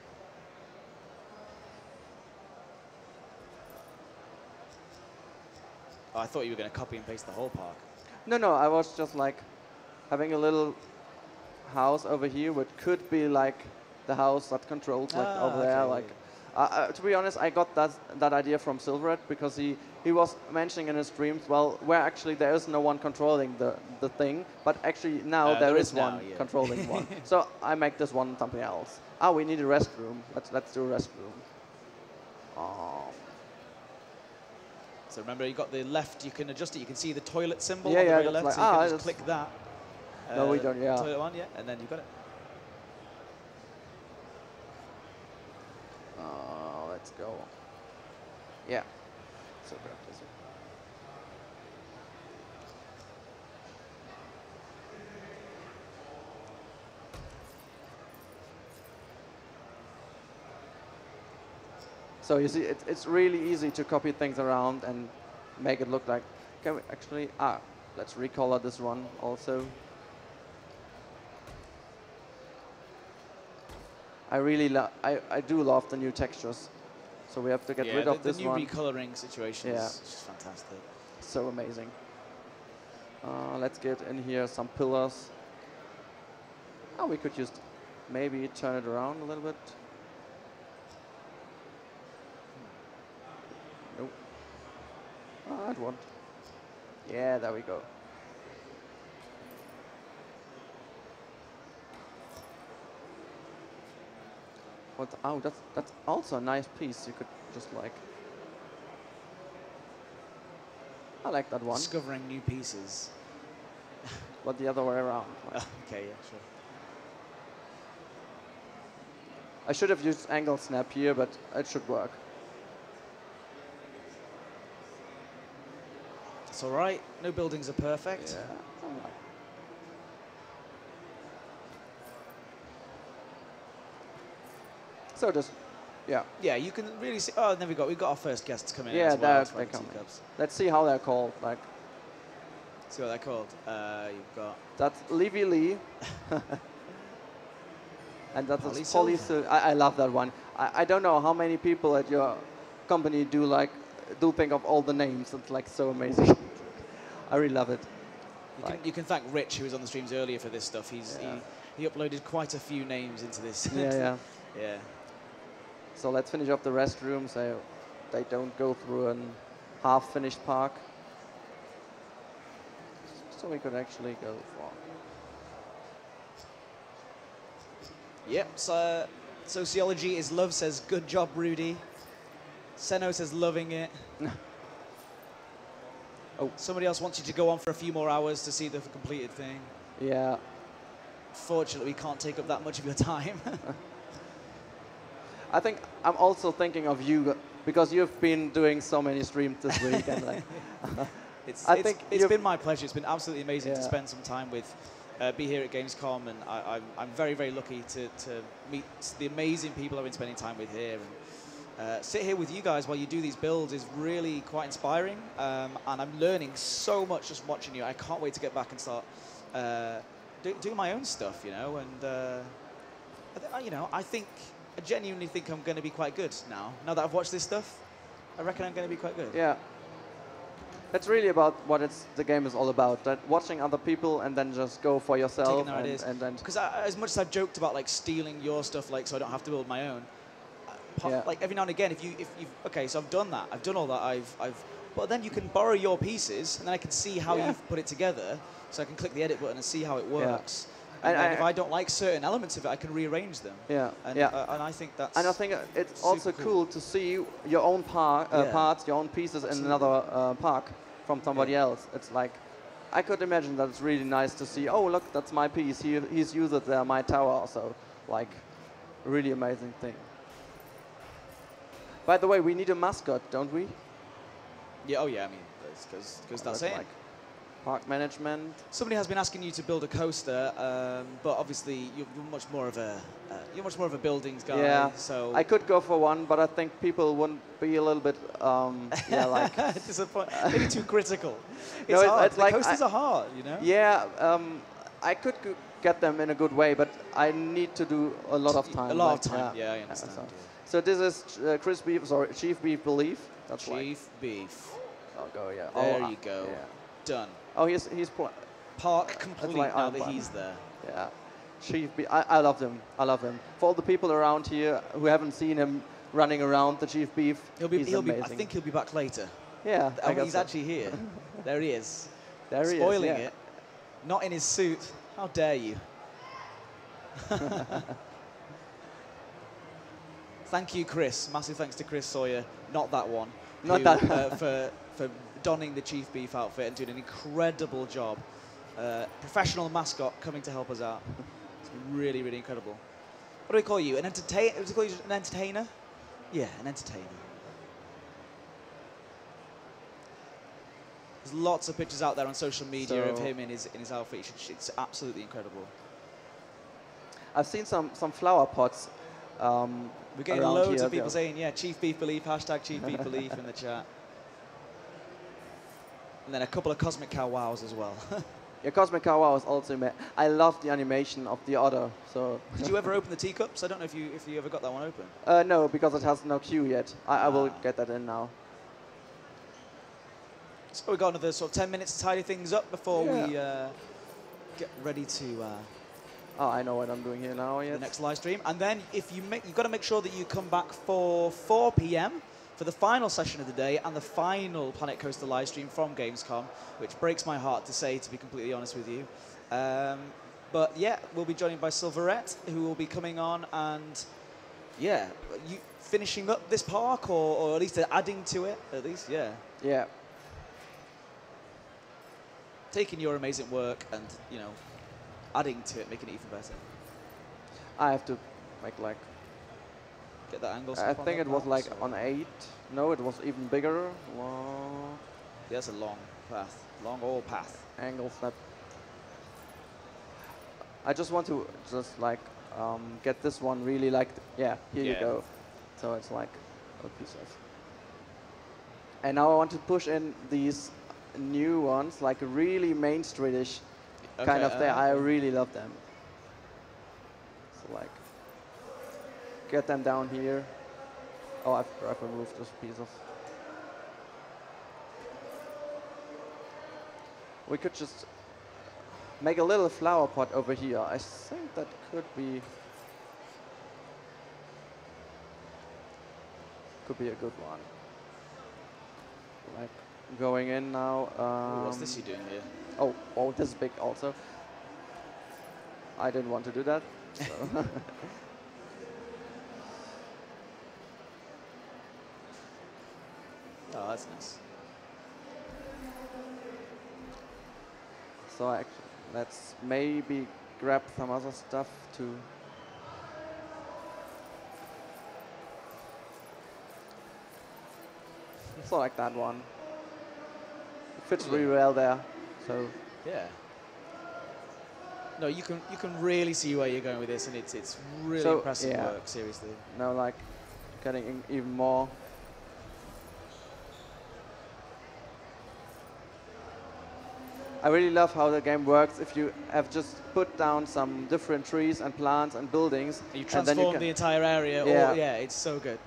Oh, I thought you were gonna copy and paste the whole park. No, no, I was just like having a little house over here, which could be like the house that controls like Ah, over there. okay, Like, uh, uh, to be honest, I got that that idea from Silvarret because he he was mentioning in his streams, well, where actually there is no one controlling the the thing, but actually now Uh, there there is is now, one yeah. controlling one. So I make this one something else. Ah, we need a restroom. Let's let's do a restroom. Oh. So remember, you got the left. You can adjust it. You can see the toilet symbol Yeah, on the yeah, very that's left. like- so you ah, can just that's- click that. No, we uh, don't, yeah. Toilet one, yeah, and then you've got it. Uh, let's go. Yeah. So grab this one. So you see, it, it's really easy to copy things around and make it look like. Can we actually? Ah, let's recolor this one also. I really lo I, I do love the new textures. So we have to get yeah, rid the, of this the new one. recoloring situation Yeah. is just fantastic. So amazing. Uh, let's get in here some pillars. Oh, we could just maybe turn it around a little bit. Nope. Oh, that one. Yeah, there we go. What? Oh, that's that's also a nice piece. You could just like. I like that one. Discovering new pieces. But the other way around. Like. Okay, yeah, sure. I should have used angle snap here, but it should work. It's all right. No buildings are perfect. Yeah. So just, yeah. Yeah, you can really see. Oh, there we go. We've got our first guests coming Yeah, in. Yeah, they're coming. Let's see how they're called. Like. See what they're called. Uh, you've got. That's Livy Lee. And that's Polly Polly. I, I love that one. I, I don't know how many people at your company do like do think of all the names. It's like so amazing. I really love it. You, like. can, you can thank Rich, who was on the streams earlier, for this stuff. He's Yeah. he, he uploaded quite a few names into this. Yeah, yeah. Yeah. So let's finish up the restrooms so they don't go through a half-finished park. So we could actually go for. Yep. So sociology is love. Says good job, Rudi. Seno says loving it. Oh. Somebody else wants you to go on for a few more hours to see the completed thing. Yeah. Fortunately, we can't take up that much of your time. I think I'm also thinking of you because you've been doing so many streams this week. And like, it's I it's, think it's been my pleasure. It's been absolutely amazing Yeah. to spend some time with, uh, be here at Gamescom, and I, I'm, I'm very, very lucky to, to meet the amazing people I've been spending time with here. And uh, sit here with you guys while you do these builds is really quite inspiring, um, and I'm learning so much just watching you. I can't wait to get back and start uh, do, doing my own stuff, you know. And uh, I th you know, I think. I genuinely think I'm going to be quite good now. Now that I've watched this stuff, I reckon I'm going to be quite good. Yeah. That's really about what it's, the game is all about. That watching other people and then just go for yourself. Taking their and, ideas. and then Because as much as I've joked about like stealing your stuff, like so I don't have to build my own. uh, Yeah. Like every now and again, if you, if you, okay, so I've done that. I've done all that. I've, I've. But then you can borrow your pieces, and then I can see how Yeah. you've put it together. So I can click the edit button and see how it works. And And, then I- if I don't like certain elements of it, I can rearrange them. Yeah. And, yeah. uh, and I think that's. And I think it's super also cool. cool to see your own par uh, Yeah. parts, your own pieces in Absolutely. another uh, park from somebody Yeah. else. It's like, I could imagine that it's really nice to see, oh, look, that's my piece. He, he's used it there, my tower. So, like, really amazing thing. By the way, we need a mascot, don't we? Yeah. Oh yeah. I mean, because because that's it. Like park management. Somebody has been asking you to build a coaster, um, but obviously you're, you're much more of a uh, you're much more of a buildings guy. Yeah. So I could go for one, but I think people wouldn't be a little bit, um, yeah, like. disappoint. Maybe too critical. It's No, it's- hard. it's the like coasters I- are hard, you know. Yeah, um, I could g get them in a good way, but I need to do a lot of time. A lot like, of time. Yeah, I understand. so. yeah. So this is uh, Chris Beef, sorry, Chief Beef Belief. That's like. Chief beef. I'll go, yeah. There oh, you uh, go. Yeah. Done. Oh, he's he's pl Park complete like now Iron that Man. he's there. yeah. Chief Beef. I, I love him. I love him. For all the people around here who haven't seen him running around, the Chief Beef, He'll be. he's he'll amazing. be. I think he'll be back later. Yeah, Oh, I guess he's so. actually here. There he is. There he is, Spoiling yeah. it. Not in his suit. How dare you? Thank you, Chris. Massive thanks to Chris Sawyer, not that one, Not who, that uh, for for donning the Chief Beef outfit and doing an incredible job. Uh, professional mascot coming to help us out. It's been really, really incredible. What do we call you? An entertain? What do we call you? An entertainer? Yeah, an entertainer. There's lots of pictures out there on social media of So- him in his in his outfit. You should- It's absolutely incredible. I've seen some some flower pots. Um, We're getting around loads here, of people yeah. saying, yeah, Chief Beef Belief, hashtag Chief Beef Belief in the chat. And then a couple of Cosmic Cow wows as well. Yeah, Cosmic Car Wow is also. Ma I love the animation of the otter. So. Did you ever open the teacups? I don't know if you if you ever got that one open. Uh, no, because it has no queue yet. I, ah. I will get that in now. So we've got another sort of ten minutes to tidy things up before yeah. we uh, get ready to. Uh, oh, I know what I'm doing here now. Yes. The next live stream, and then if you make, you've got to make sure that you come back for four P M for the final session of the day and the final Planet Coaster live stream from Gamescom, which breaks my heart to say, to be completely honest with you. Um, but yeah, we'll be joined by Silvarret, who will be coming on and, yeah, you finishing up this park, or, or at least adding to it, at least, yeah. Yeah. Taking your amazing work and, you know, adding to it, making it even better. I have to make like. Get that angle. I think it was like so. on eight. No, it was even bigger. Wow. Yeah, that's a long path, long old path. Angle snap. I just want to just like um, get this one really like. Yeah, here yeah. you go. So it's like a piece of. And now I want to push in these new ones, like really Main Street-ish okay, kind of thing. Uh, I really love them. So like. Get them down here. Oh, I've, I've removed this piece of. We could just make a little flower pot over here. I think that could be could be a good one. Like going in now. Um, Ooh, what's this you doing here? Oh, oh, this is big also. I didn't want to do that. So. Oh, that's nice. So actually, let's maybe grab some other stuff too. So like that one. It fits yeah. really well there. So yeah. No, you can you can really see where you're going with this, and it's it's really so, impressive yeah. work. Seriously. Now like getting in even more. I really love how the game works. If you have just put down some different trees and plants and buildings, you and transform then you the entire area. Yeah. Or, yeah, it's so good.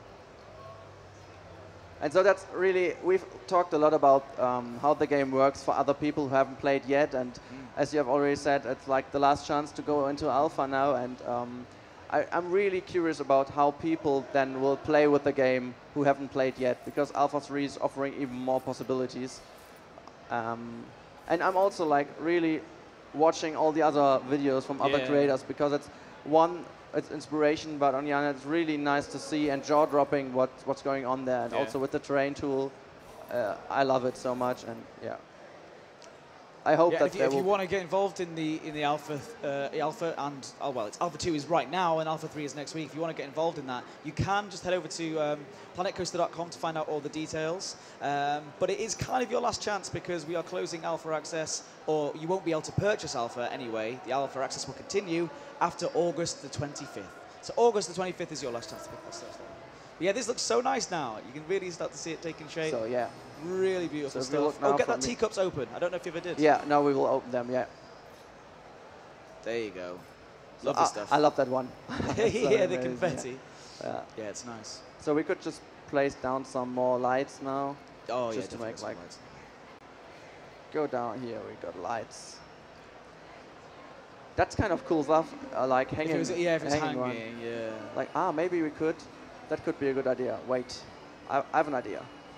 And so that's really, we've talked a lot about um, how the game works for other people who haven't played yet. And mm. as you have already said, it's like the last chance to go into alpha now. And um, I, I'm really curious about how people then will play with the game who haven't played yet, because Alpha three is offering even more possibilities. Um, And I'm also like really watching all the other videos from other yeah. creators, because it's one, it's inspiration, but on the other, it's really nice to see and jaw-dropping what what's going on there. And yeah. also with the terrain tool, uh, I love it so much. And yeah, I hope yeah, that if you, if you want to get involved in the in the alpha, uh, alpha and oh well, it's alpha two is right now and alpha three is next week. If you want to get involved in that, you can just head over to um, planet coaster dot com to find out all the details. Um, but it is kind of your last chance, because we are closing alpha access, or you won't be able to purchase alpha anyway. The alpha access will continue after August the twenty-fifth. So August the twenty-fifth is your last chance to pick this stuff. But yeah, this looks so nice now. You can really start to see it taking shape. So yeah. Really beautiful so stuff. Oh, get that teacups open. I don't know if you ever did. Yeah, no, we will open them, yeah. There you go. So Lovely I, stuff. I love that one. Yeah, the confetti. Yeah. yeah. Yeah, it's nice. So we could just place down some more lights now. Oh, just yeah, to make like. Lights. Go down here, we got lights. That's kind of cool stuff, uh, like hanging. If it was, yeah, if it's hanging, hanging yeah. Like, ah, maybe we could. That could be a good idea. Wait, I, I have an idea.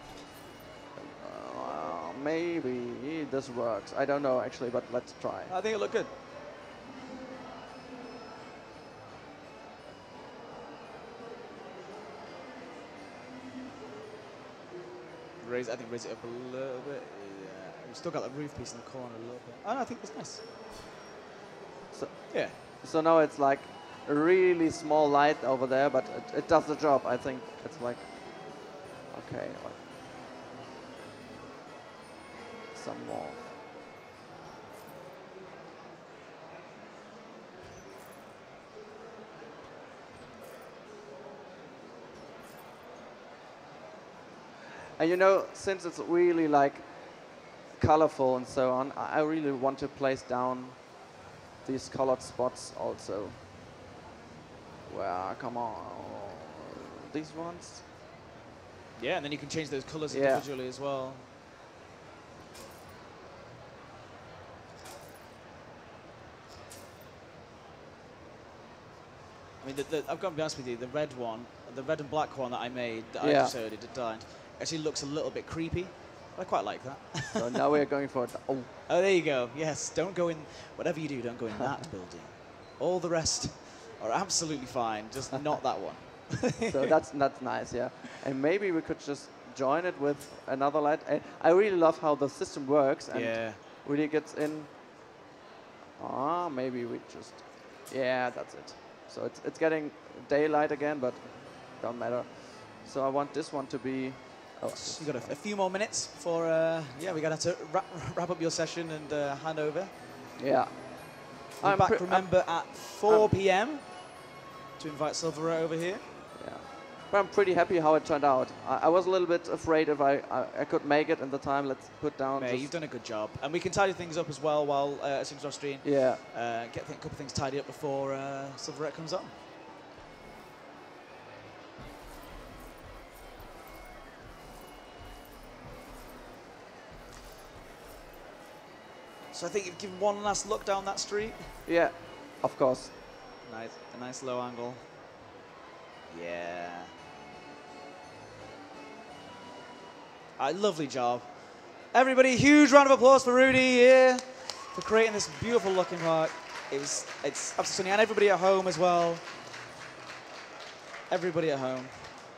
Uh, maybe this works. I don't know actually, but let's try. I think it looked good. Raise, I think raise it up a little bit. Yeah, we've still got that roof piece in the corner a little bit. Oh, no, I think that's nice. So, yeah. So now it's like a really small light over there, but it, it does the job. I think it's like, okay. Some more. And you know, since it's really like colorful and so on. I I really want to place down these colored spots also. Well, come on, these ones. Yeah, and then you can change those colors Yeah. individually as well. I mean, the, the, I've got to be honest with you, the red one, the red and black one that I made, that I Yeah. just showed, it designed, actually looks a little bit creepy. I quite like that. So now we're going for it. Oh, Oh, there you go. Yes, don't go in, whatever you do, don't go in that building. All the rest are absolutely fine, just not that one. so that's that's nice, yeah. And maybe we could just join it with another light. I, I really love how the system works and Yeah. really gets in. Ah, maybe we just, yeah, that's it. So it's it's getting daylight again, but don't matter. So I want this one to be. Oh, So you've got a, a few more minutes before, uh, yeah, we're going to have to wrap, wrap up your session and uh, hand over. yeah. We're I'm back, pre- remember, at four p m to invite Silvarret over here. Yeah. But I'm pretty happy how it turned out. I, I was a little bit afraid if I, I I could make it in the time. Let's put down. May, just you've done a good job. And we can tidy things up as well while uh, as soon as we're stream. Yeah. Uh, get a couple of things tidied up before uh, Silvarret comes on. So I think you've given one last look down that street. Yeah. Of course. Nice, a nice low angle. Yeah. Uh, lovely job. Everybody, huge round of applause for Rudi here for creating this beautiful looking park. It was, it's absolutely stunning, and everybody at home as well. Everybody at home.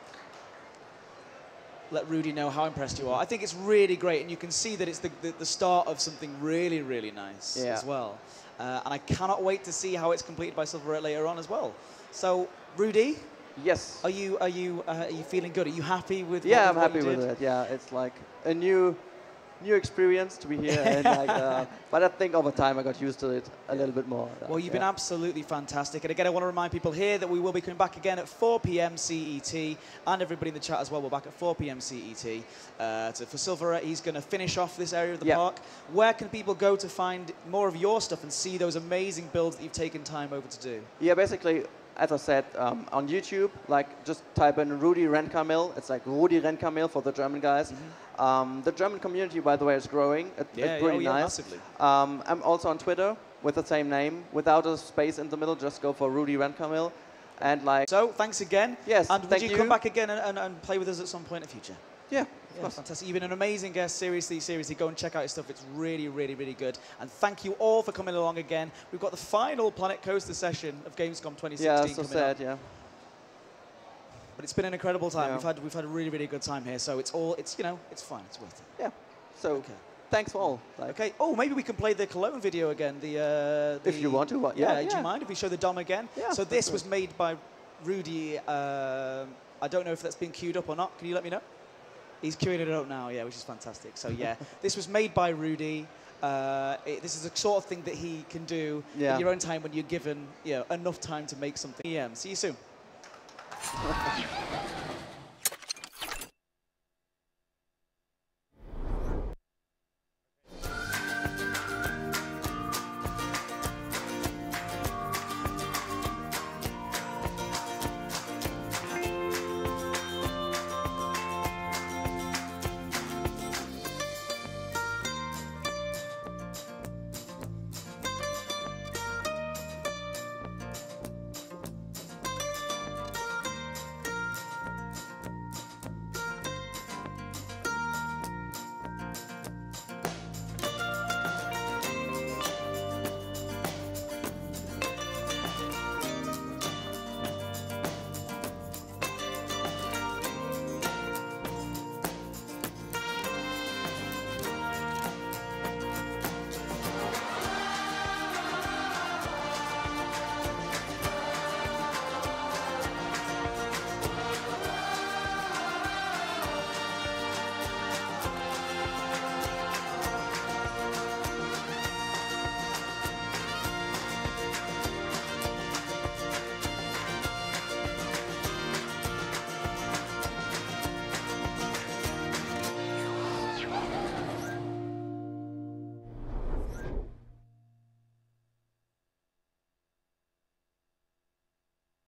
Let Rudi know how impressed you are. I think it's really great, and you can see that it's the, the, the start of something really, really nice Yeah. as well. Uh, and I cannot wait to see how it's completed by Silvarret later on as well. So, Rudi, Yes. are you are you uh, are you feeling good? Are you happy with? Yeah, what, I'm what happy you with did? it. Yeah, it's like a new, new experience to be here. and like, uh, but I think over time I got used to it a little bit more. Well, you've yeah. been absolutely fantastic. And again, I want to remind people here that we will be coming back again at four p m C E T, and everybody in the chat as well. We're back at four p m C E T. Uh, so for Silvarret, he's going to finish off this area of the Yep. park. Where can people go to find more of your stuff and see those amazing builds that you've taken time over to do? Yeah, basically, as I said, um, on YouTube, like just type in Rudi Rentkamil. It's like Rudi Rentkamil for the German guys. Mm-hmm. um, the German community, by the way, is growing. It, Yeah, it's pretty oh, yeah, nice. massively. Um, I'm also on Twitter with the same name, without a space in the middle. Just go for Rudi Rentkamil, and like. So, thanks again. Yes, And would thank you, you. come back again and, and, and play with us at some point in the future? Yeah. Yeah, fantastic. You've been an amazing guest. Seriously, seriously, go and check out his stuff. It's really, really, really good. And thank you all for coming along again. We've got the final Planet Coaster session of Gamescom twenty sixteen Yeah, so coming sad. up. Yeah. But it's been an incredible time. Yeah. We've had we've had a really, really good time here. So it's all it's you know it's fun. It's worth it. Yeah. So Okay. thanks for all. Like, Okay. Oh, maybe we can play the Cologne video again. The, uh, the If you want to, what- Yeah. yeah, Do yeah. you mind if we show the dom again? Yeah, So that's this good. was made by Rudi. Um, I don't know if that's been queued up or not. Can you let me know? He's queuing it up now, yeah, which is fantastic. So yeah, this was made by Rudi. Uh, it, this is the sort of thing that he can do Yeah. in your own time when you're given you know, enough time to make something. Yeah, see you soon.